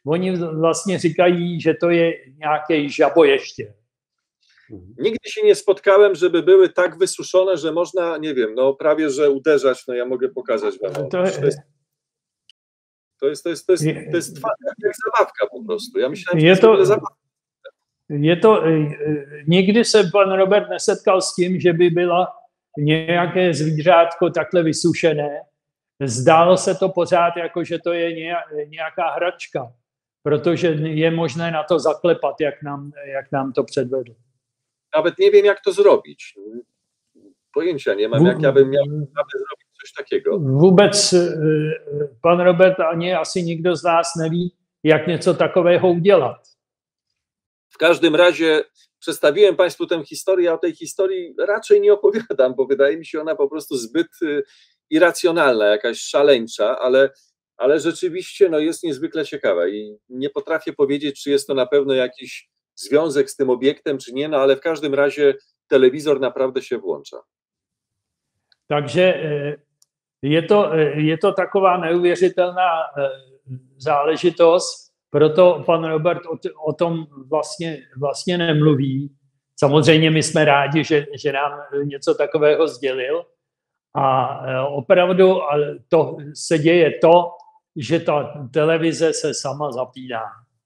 oni vlastně říkají, že to je nějaké žaboještě.
Nigdy się nie spotkałem, żeby były tak wysuszone, że można, nie wiem, no prawie że uderzać, no ja mogę pokazać wam. To, to jest, to jest, to jest, to jest, to jest jak zabawka po prostu. Ja myślałem, że
je
to jest
zabawka. Je to, nikdy se pan Robert nesetkal s tím, že by byla nějaké zvířátko takhle vysušené. Zdálo se to pořád jako, že to je nějaká hračka, protože je možné na to zaklepat, jak nám, jak nám to předvedl.
Nawet nie wiem, jak to zrobić. Pojęcia nie mam, jak ja bym miał zrobić coś takiego.
Vůbec pan Robert ani asi nikdo z nás neví, jak něco takového udělat.
W każdym razie przedstawiłem Państwu tę historię, a o tej historii raczej nie opowiadam, bo wydaje mi się ona po prostu zbyt irracjonalna, jakaś szaleńcza, ale, ale rzeczywiście no, jest niezwykle ciekawa i nie potrafię powiedzieć, czy jest to na pewno jakiś związek z tym obiektem, czy nie, no ale w każdym razie telewizor naprawdę się włącza.
Takže je to, je to taková neuvěřitelná záležitost, proto pan Robert o, o tom vlastně, vlastně nemluví. Samozřejmě my jsme rádi, že, že nám něco takového sdělil a opravdu to se děje to, že ta televize se sama zapíná.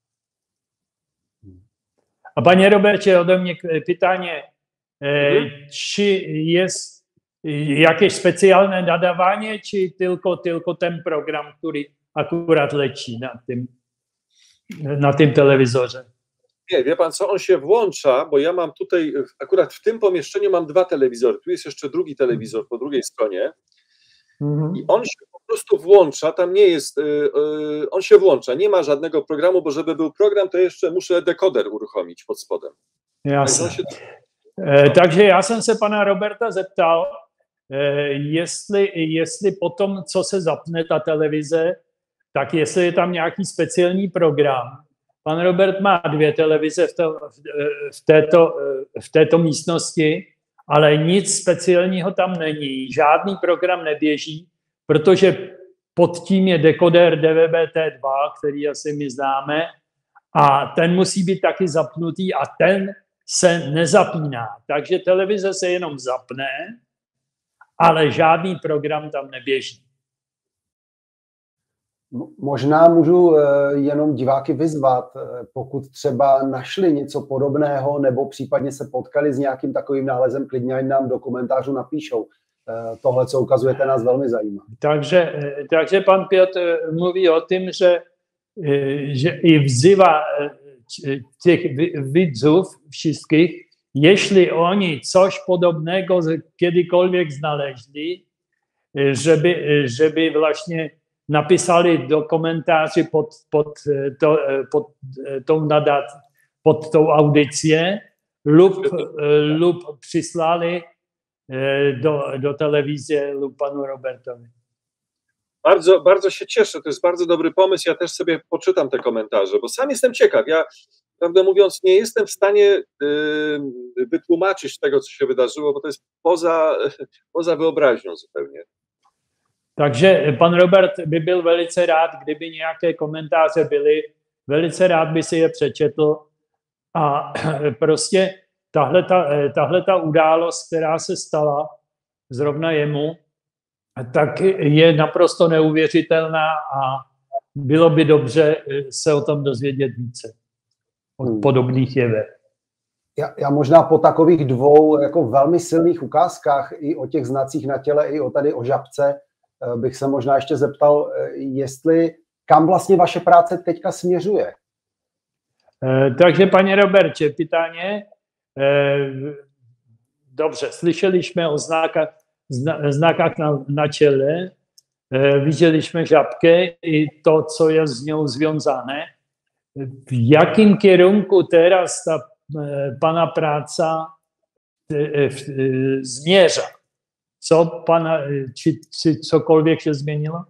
A paní Roberče, ode mě pytání, mm-hmm. či je jaké speciální nadávání, či tylko, tylko ten program, který akurat lečí na tym, na tym telewizorze?
Nie, wie pan co, on się włącza, bo ja mam tutaj, akurat w tym pomieszczeniu mam dwa telewizory, tu jest jeszcze drugi telewizor po drugiej stronie mm-hmm. i on się po prostu włącza, tam nie jest, yy, yy, on się włącza, nie ma żadnego programu, bo żeby był program, to jeszcze muszę dekoder uruchomić pod spodem.
Jasne. Się... E, takže já jsem se pana Roberta zeptal, e, jestli, jestli potom, co se zapne ta televize, tak jestli je tam nějaký speciální program. Pan Robert má dvě televize v, to, v, této, v této místnosti, ale nic speciálního tam není. Žádný program neběží, protože pod tím je dekoder D V B T dva, který asi my známe, a ten musí být taky zapnutý a ten se nezapíná. Takže televize se jenom zapne, ale žádný program tam neběží.
Možná můžu jenom diváky vyzvat, pokud třeba našli něco podobného nebo případně se potkali s nějakým takovým nálezem, klidně ať nám do komentářů napíšou. Tohle, co ukazujete, nás velmi zajímá.
Takže, takže pan Piotr mluví o tom, že, že i vzývá těch widzów wszystkich, jeśli oni coś podobnego kiedykolwiek znaleźli, żeby, żeby właśnie napisali do komentarzy pod, pod, to, pod tą nadat, pod tą audycję lub, lub przyslali do, do telewizji lub panu Robertowi.
Bardzo, bardzo się cieszę, to jest bardzo dobry pomysł, ja też sobie poczytam te komentarze, bo sam jestem ciekaw, ja prawdę mówiąc nie jestem w stanie y, wytłumaczyć tego, co się wydarzyło, bo to jest poza, poza wyobraźnią zupełnie.
Takže pan Robert by byl velice rád, kdyby nějaké komentáře byly, velice rád by si je přečetl a prostě tahle ta, tahle ta událost, která se stala zrovna jemu, tak je naprosto neuvěřitelná a bylo by dobře se o tom dozvědět více. O hmm. podobných jevech.
Já, já možná po takových dvou jako velmi silných ukázkách i o těch znacích na těle, i o tady o žabce, bych se možná ještě zeptal, jestli kam vlastně vaše práce teďka směřuje?
E, takže, paní Roberče, pytání. E, dobře, slyšeli jsme o znakách, zna, znakách na, na čele, e, viděli jsme žabky i to, co je s ňou związané. V jakým kierunku teraz ta e, pana práca e, e, zmierza? Co pana, czy, czy cokolwiek się zmieniło?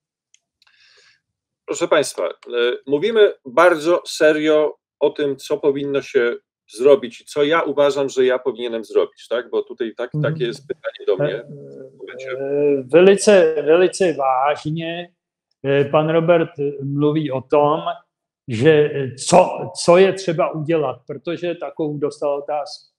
Proszę Państwa, mówimy bardzo serio o tym, co powinno się zrobić i co ja uważam, że ja powinienem zrobić, tak? Bo tutaj tak, takie jest pytanie do mnie.
Velice, velice vážně pan Robert mluví o tom, že co, co je třeba udělat, protože takovou dostal otázku.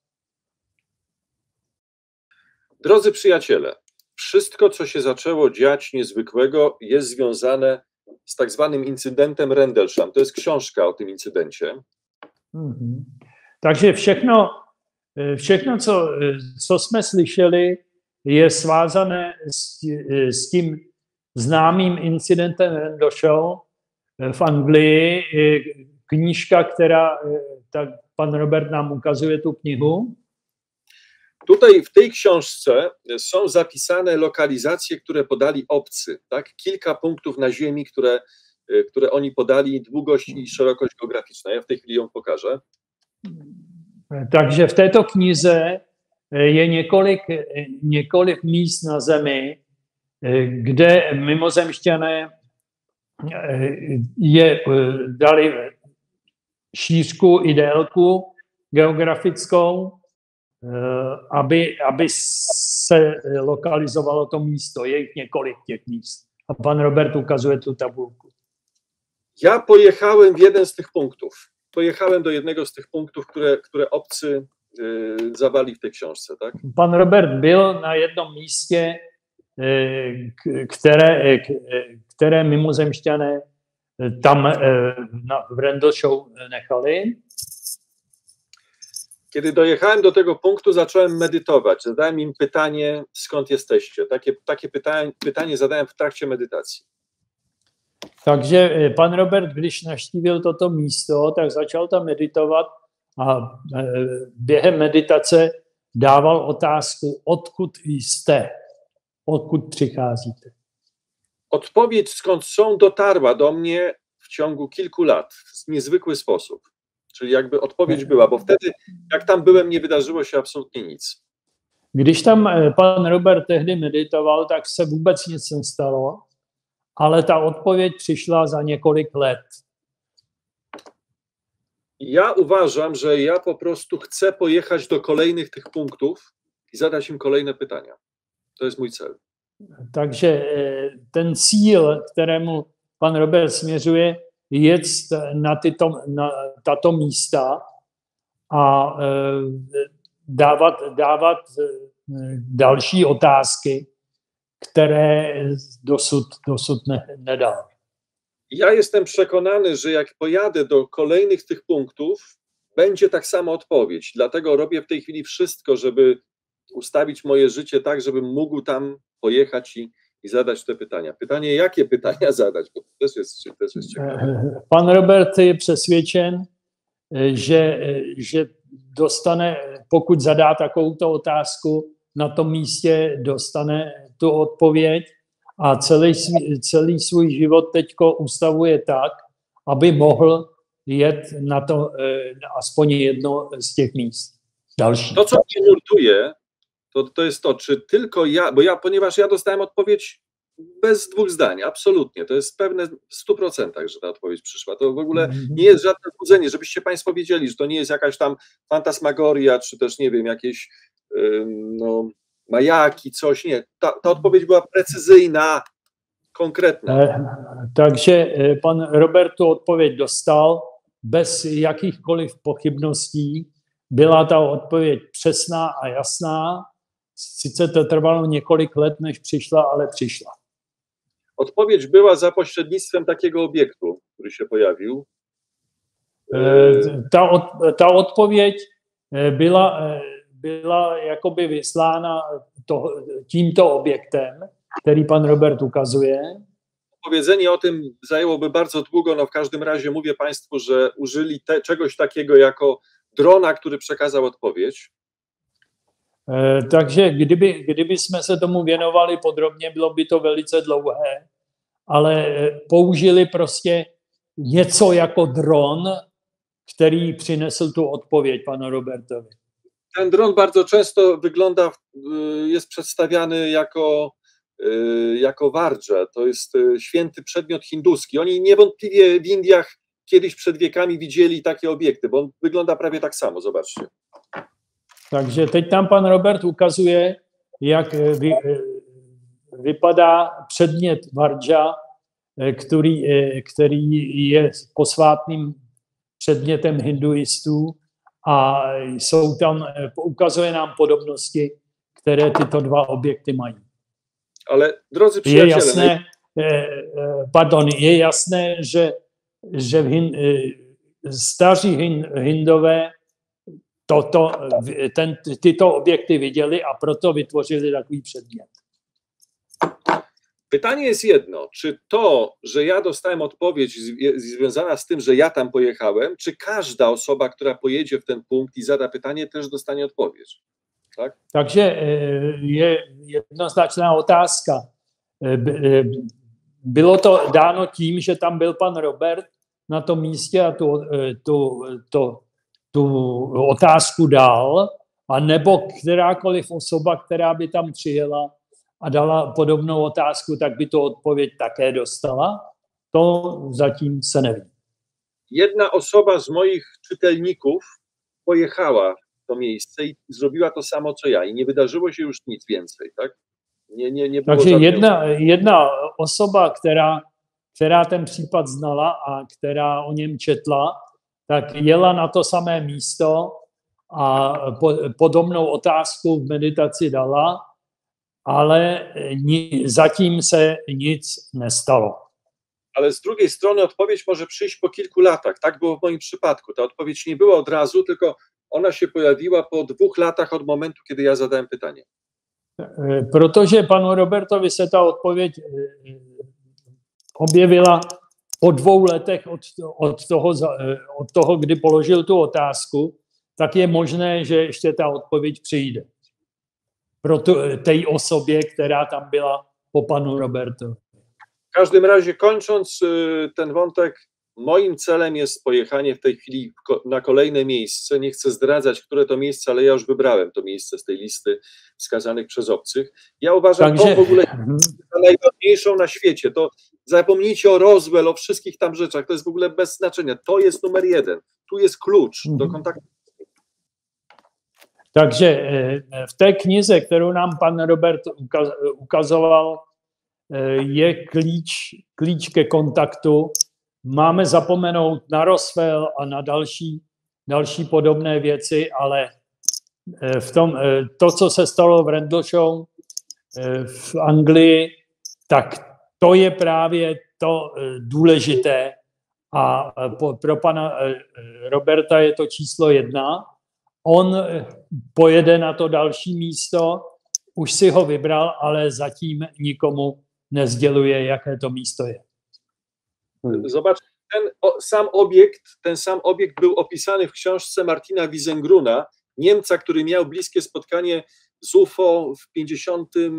Drodzy przyjaciele, wszystko, co się zaczęło dziać niezwykłego, jest związane z tak zwanym incydentem Rendlesham. To jest książka o tym incydencie.
Mm-hmm. Takže všechno, všechno co, co jsme slyšeli, je svázané s, s tím známým incidentem Rendlesham v Anglii. Knížka, která, tak pan Robert nám ukazuje tu knihu.
Tutaj w tej książce są zapisane lokalizacje, które podali obcy, tak? Kilka punktów na ziemi, które, które oni podali, długość i szerokość geograficzna. Ja w tej chwili ją pokażę.
Takže v této knize je několik, několik míst na zemi, kde mimozemšťané je dali šířku i délku geografickou, aby, aby se lokalizovalo to místo. Je jich několik těch míst. A pan Robert ukazuje tu tabulku.
Ja pojechałem w jeden z tych punktów. Pojechałem do jednego z tych punktów, które, które obcy y, zawali w tej książce, tak?
Pan Robert byl na jednom místě, y, které, které mimozemšťané tam y, na, v Rendlesham nechali.
Kiedy dojechałem do tego punktu, zacząłem medytować. Zadałem im pytanie, skąd jesteście? Takie, takie pytanie, pytanie zadałem w trakcie medytacji.
Takže pan Robert, když navštívil toto místo, tak začal tam meditovat a během meditace dával otázku, odkud jste, odkud přicházíte.
Odpowiedź, skąd są, dotarła do mnie w ciągu kilku lat w niezwykły sposób. Czyli jakby odpowiedź była, bo wtedy, jak tam byłem, nie wydarzyło się absolutnie nic.
Když tam pan Robert tehdy meditoval, tak se vůbec nic nestalo, ale ta odpověď přišla za několik let.
Ja uważam, że ja po prostu chcę pojechać do kolejnych tych punktów i zadać im kolejne pytania. To jest mój cel.
Takže ten cíl, kterému pan Robert směřuje, jet na, tyto, na tato místa a dávat, dávat další otázky, které dosud, dosud ne, nedal.
Ja jestem przekonany, że jak pojadę do kolejnych tych punktów, będzie tak samo odpowiedź. Dlatego robię w tej chwili wszystko, żeby ustawić moje życie tak, żebym mógł tam pojechać i, i zadać te pytania. Pytanie, jakie pytania zadać, bo to też jest, też jest ciekawe.
Pan Robert je přesvědčen, že, že dostane, pokud zadá takovouto otázku, na tom místě dostane tu odpověď a celý, celý svůj život teďko ustavuje tak, aby mohl jet na to aspoň jedno z těch míst. Další.
To, co mnie nurtuje, to, to jest to, czy tylko ja, bo ja, ponieważ ja dostałem odpowiedź bez dwóch zdań, absolutnie, to jest pewne w stu procentach, że ta odpowiedź przyszła. To w ogóle nie jest żadne złudzenie, żebyście Państwo wiedzieli, że to nie jest jakaś tam fantasmagoria, czy też, nie wiem, jakieś no, majaki, coś, nie. Ta, ta odpowiedź była precyzyjna, konkretna.
Takže pan Robert tu odpověď dostal bez jakýchkoliv pochybností. Byla ta odpověď přesná a jasná. Sice to trvalo několik let, než přišla, ale přišla.
Odpowiedź była za pośrednictwem takiego obiektu, który się pojawił.
Ta, od, ta odpověď byla, byla jakoby vyslána to, tímto obiektem, který pan Robert ukazuje.
Opowiedzenie o tym zajęłoby bardzo długo, no w każdym razie mówię Państwu, że użyli te, czegoś takiego jako drona, który przekazał odpowiedź.
E, takže kdyby, kdyby jsme se tomu věnovali podrobně, bylo by to velice dlouhé, ale použili prostě něco jako dron, který přinesl tu odpověď panu Robertovi.
Ten dron bardzo często wygląda, jest przedstawiany jako, jako wardża, to jest święty przedmiot hinduski. Oni niewątpliwie w Indiach kiedyś przed wiekami widzieli takie obiekty, bo on wygląda prawie tak samo, zobaczcie.
Takže teď tam pan Robert ukazuje, jak vy, vypadá předmět vardža který, který je posvátným předmětem hinduistů a jsou tam, ukazuje nám podobnosti, které tyto dva objekty mají.
Ale drodzy przyjaciele,
je jasné, pardon, je jasné, že, že v hin, staří hin, Hindové toto, ten, tyto objekty viděli a proto vytvořili takový předmět.
Pytanie jest jedno, czy to, że ja dostałem odpowiedź związana z tym, że ja tam pojechałem, czy każda osoba, która pojedzie w ten punkt i zada pytanie, też dostanie odpowiedź? Tak?
Takže je jednoznačná otázka. Bylo to dáno tím, že tam byl pan Robert na tom místě a tu, tu, tu, tu otázku dal, a nebo kterákoliv osoba, která by tam přijela a dala podobnou otázku, tak by tu odpověď také dostala. To zatím se neví.
Jedna osoba z moich czytelników pojechała w to miejsce i zrobiła to samo, co ja. I nie wydarzyło się już nic więcej, tak? Nie, nie, nie było
Takže
żadnego...
jedna, jedna osoba, která, která ten případ znala a která o něm četla, tak jela na to samé místo a po, podobnou otázku v meditaci dala, ale ni, zatím se nic nestalo.
Ale z drugiej strony odpowiedź może przyjść po kilku latach. Tak było w moim przypadku. Ta odpowiedź nie była od razu, tylko ona się pojawiła po dwóch latach od momentu, kiedy ja zadałem pytanie.
Protože panu Robertovi se ta odpověď objevila po dvou letech od, od, toho, od toho, kdy položil tu otázku, tak je možné, že ještě ta odpověď přijde. Pro té osobě, která tam byla po panu Robertovi.
W każdym razie, kończąc ten wątek, moim celem jest pojechanie w tej chwili na kolejne miejsce. Nie chcę zdradzać, które to miejsce, ale ja już wybrałem to miejsce z tej listy wskazanych przez obcych. Ja uważam
Takže...
to w ogóle za najważniejszą na świecie. To zapomnijcie o Roswell, o wszystkich tam rzeczach. To jest w ogóle bez znaczenia. To jest numer jeden. Tu jest klucz do kontaktu.
Takže v té knize, kterou nám pan Robert ukazoval, je klíč, klíč ke kontaktu. Máme zapomenout na Roswell a na další, další podobné věci, ale v tom, to, co se stalo v Rendlesham v Anglii, tak to je právě to důležité. A pro pana Roberta je to číslo jedna. On pojede na to další místo, už si ho vybral, ale zatím nikomu nezděluje, jaké to místo je.
Zobacz, ten o, sam obiekt, ten sam obiekt był opisany w książce Martina Wiesengruna, Niemca, który miał bliskie spotkanie z U F O w pięćdziesiątym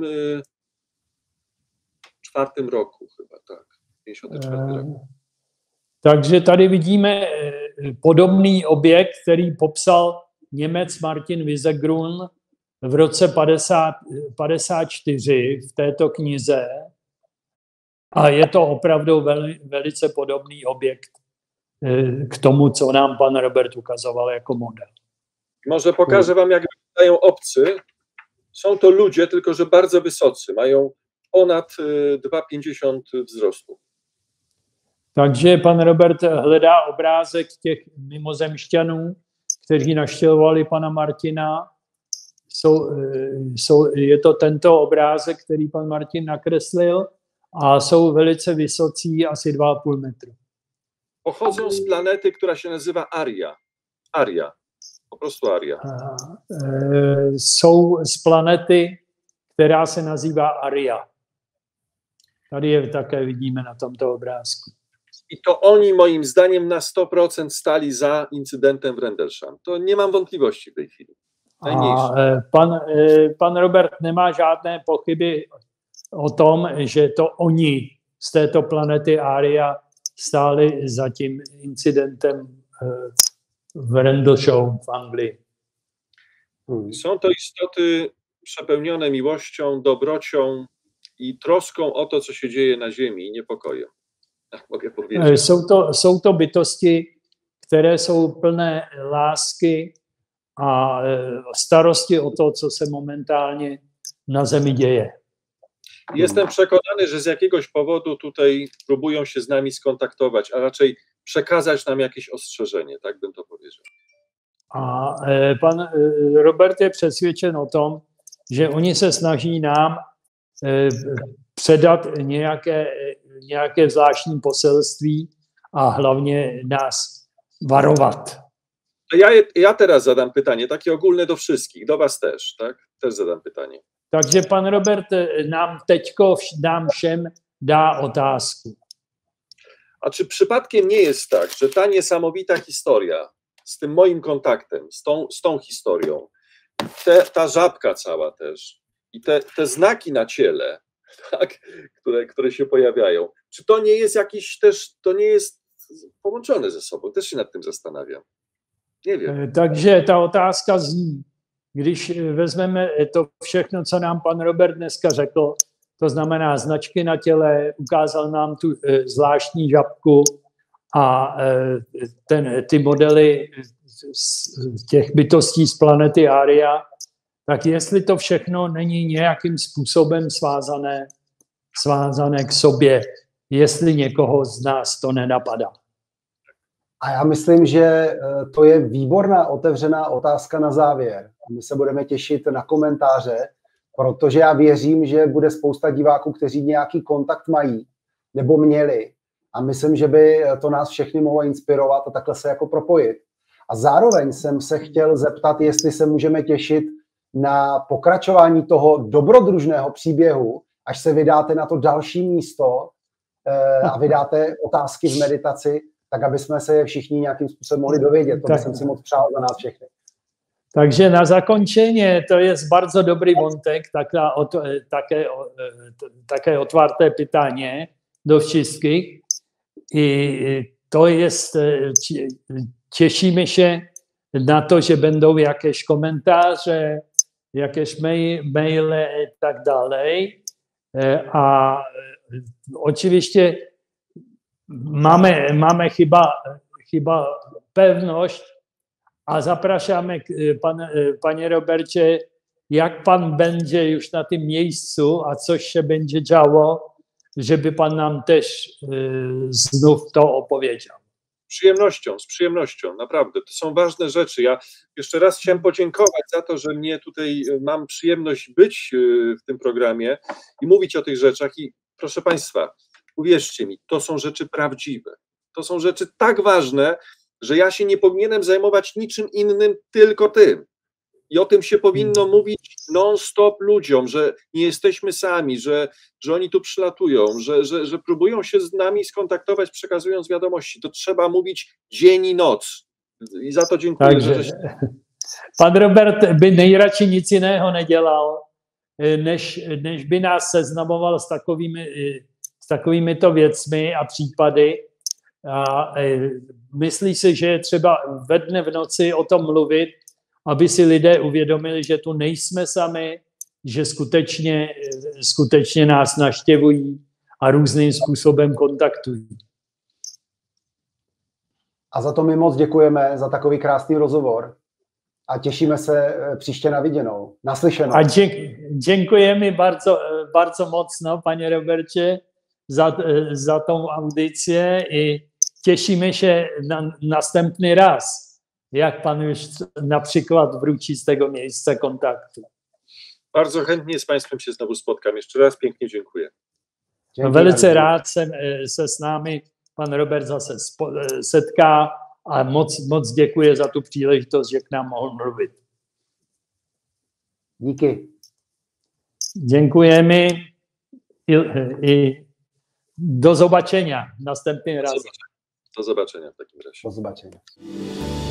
czwartym roku chyba, tak. pięćdziesiąty czwarty rok.
Takže tady vidíme podobný objekt, který popsal Němec Martin Wiesengrun v roce padesát, padesát čtyři v této knize. A je to opravdu veli, velice podobný objekt k tomu, co nám pan Robert ukazoval jako model.
Może pokażę wam, jak wyglądają obcy. Są to ludzie, tylko że bardzo wysocy. Mają ponad dwa pięćdziesiąt wzrostu.
Takže pan Robert hledá obrázek těch mimozemšťanů, kteří navštěvovali pana Martina. Jsou, jsou, je to tento obrázek, který pan Martin nakreslil, a jsou velice vysocí, asi dva a půl metru.
Pochodzą z planety, która się nazywa Aria. Aria. Po prostu Aria.
A, e, jsou z planety, která se nazývá Aria. Tady je také vidíme na tomto obrázku.
I to oni moim zdaniem na sto procent stali za incydentem w Rendlesham. To nie mam wątpliwości w tej chwili.
A pan, pan Robert nemá žádné pochyby o tom, že to oni z této planety Aria stáli za tím incidentem w Rendlesham w Anglii.
Są to istoty przepełnione miłością, dobrocią i troską o to, co się dzieje na ziemi, i niepokojem. Tak mogę powiedzieć.
Jsou to, jsou to bytosti, které jsou plné lásky a starosti o to, co se momentálně na zemi děje.
Jestem przekonany, że z jakiegoś powodu tutaj próbują się z nami skontaktować, a raczej przekazać nam jakieś ostrzeżenie, tak bym to powiedział.
A pan Robert je přesvědčen o tom, že oni se snaží nám předat nějaké, nějaké zvláštní poselství a hlavně nás varovat.
Ja, ja teraz zadam pytanie, takie ogólne do wszystkich, do was też, tak? Też zadam pytanie.
Takže pan Robert nám teďko, nám všem dá otázku.
A czy przypadkiem nie jest tak, że ta niesamowita historia z tym moim kontaktem, z tą, z tą historią, te, ta żabka cała też i te, te znaki na ciele, tak, które, które się pojawiają, czy to nie jest jakiś też, to nie jest połączone ze sobą? Też się nad tym zastanawiam. Nie wiem.
Takže ta otázka zní, když vezmeme to všechno, co nám pan Robert dneska řekl, to znamená značky na těle, ukázal nám tu zvláštní žabku a ten, ty modely těch bytostí z planety Aria, tak jestli to všechno není nějakým způsobem svázané, svázané k sobě, jestli někoho z nás to nenapadá.
A já myslím, že to je výborná otevřená otázka na závěr. My se budeme těšit na komentáře, protože já věřím, že bude spousta diváků, kteří nějaký kontakt mají nebo měli. A myslím, že by to nás všechny mohlo inspirovat a takhle se jako propojit. A zároveň jsem se chtěl zeptat, jestli se můžeme těšit na pokračování toho dobrodružného příběhu, až se vydáte na to další místo a vydáte otázky v meditaci, tak aby jsme se je všichni nějakým způsobem mohli dovědět. To jsem si moc přál za nás všechny.
Takže na zakončenie, to je bardzo dobrý wątek, taká, také, také otwarté pytanie do wszystkich. I to jest, cieszymy się na to, że będą jakieś komentarze, jakieś maile i tak dalej. A oczywiście mamy, mamy chyba, chyba pewność, a zapraszamy, pan, panie Robercie, jak pan będzie już na tym miejscu, a coś się będzie działo, żeby pan nam też y, znów to opowiedział.
Z przyjemnością, z przyjemnością, naprawdę. To są ważne rzeczy. Ja jeszcze raz chciałem podziękować za to, że mnie tutaj mam przyjemność być w tym programie i mówić o tych rzeczach. I proszę państwa, uwierzcie mi, to są rzeczy prawdziwe. To są rzeczy tak ważne, że ja się nie powinienem zajmować niczym innym, tylko tym. I o tym się powinno mówić non-stop ludziom, że nie jesteśmy sami, że, że oni tu przylatują, że, że, że próbują się z nami skontaktować, przekazując wiadomości. To trzeba mówić dzień i noc. I za to dziękuję.
Takže,
że...
Pan Robert by nejradši nic jiného nedělal, než, než by nás seznamoval s takovými, s takovými to věcmi a případy. A myslí si, že je třeba ve dne v noci o tom mluvit, aby si lidé uvědomili, že tu nejsme sami, že skutečně, skutečně nás navštěvují a různým způsobem kontaktují.
A za to my moc děkujeme, za takový krásný rozhovor a těšíme se příště na viděnou, naslyšenou.
A děkujeme bardzo, bardzo mocno, panie Robercie, za, za tą audycję i cieszymy się na następny raz, jak pan już na przykład wróci z tego miejsca kontaktu.
Bardzo chętnie z państwem się znowu spotkam. Jeszcze raz pięknie dziękuję.
Dzięki Velice rád se, se s námi pan Robert zase setká a moc, moc děkuje za tu příležitost, že k nám mohl mluvit.
Díky.
Děkujeme i, i do zobaczenia następnym razem.
Do zobaczenia w takim razie.
Do zobaczenia.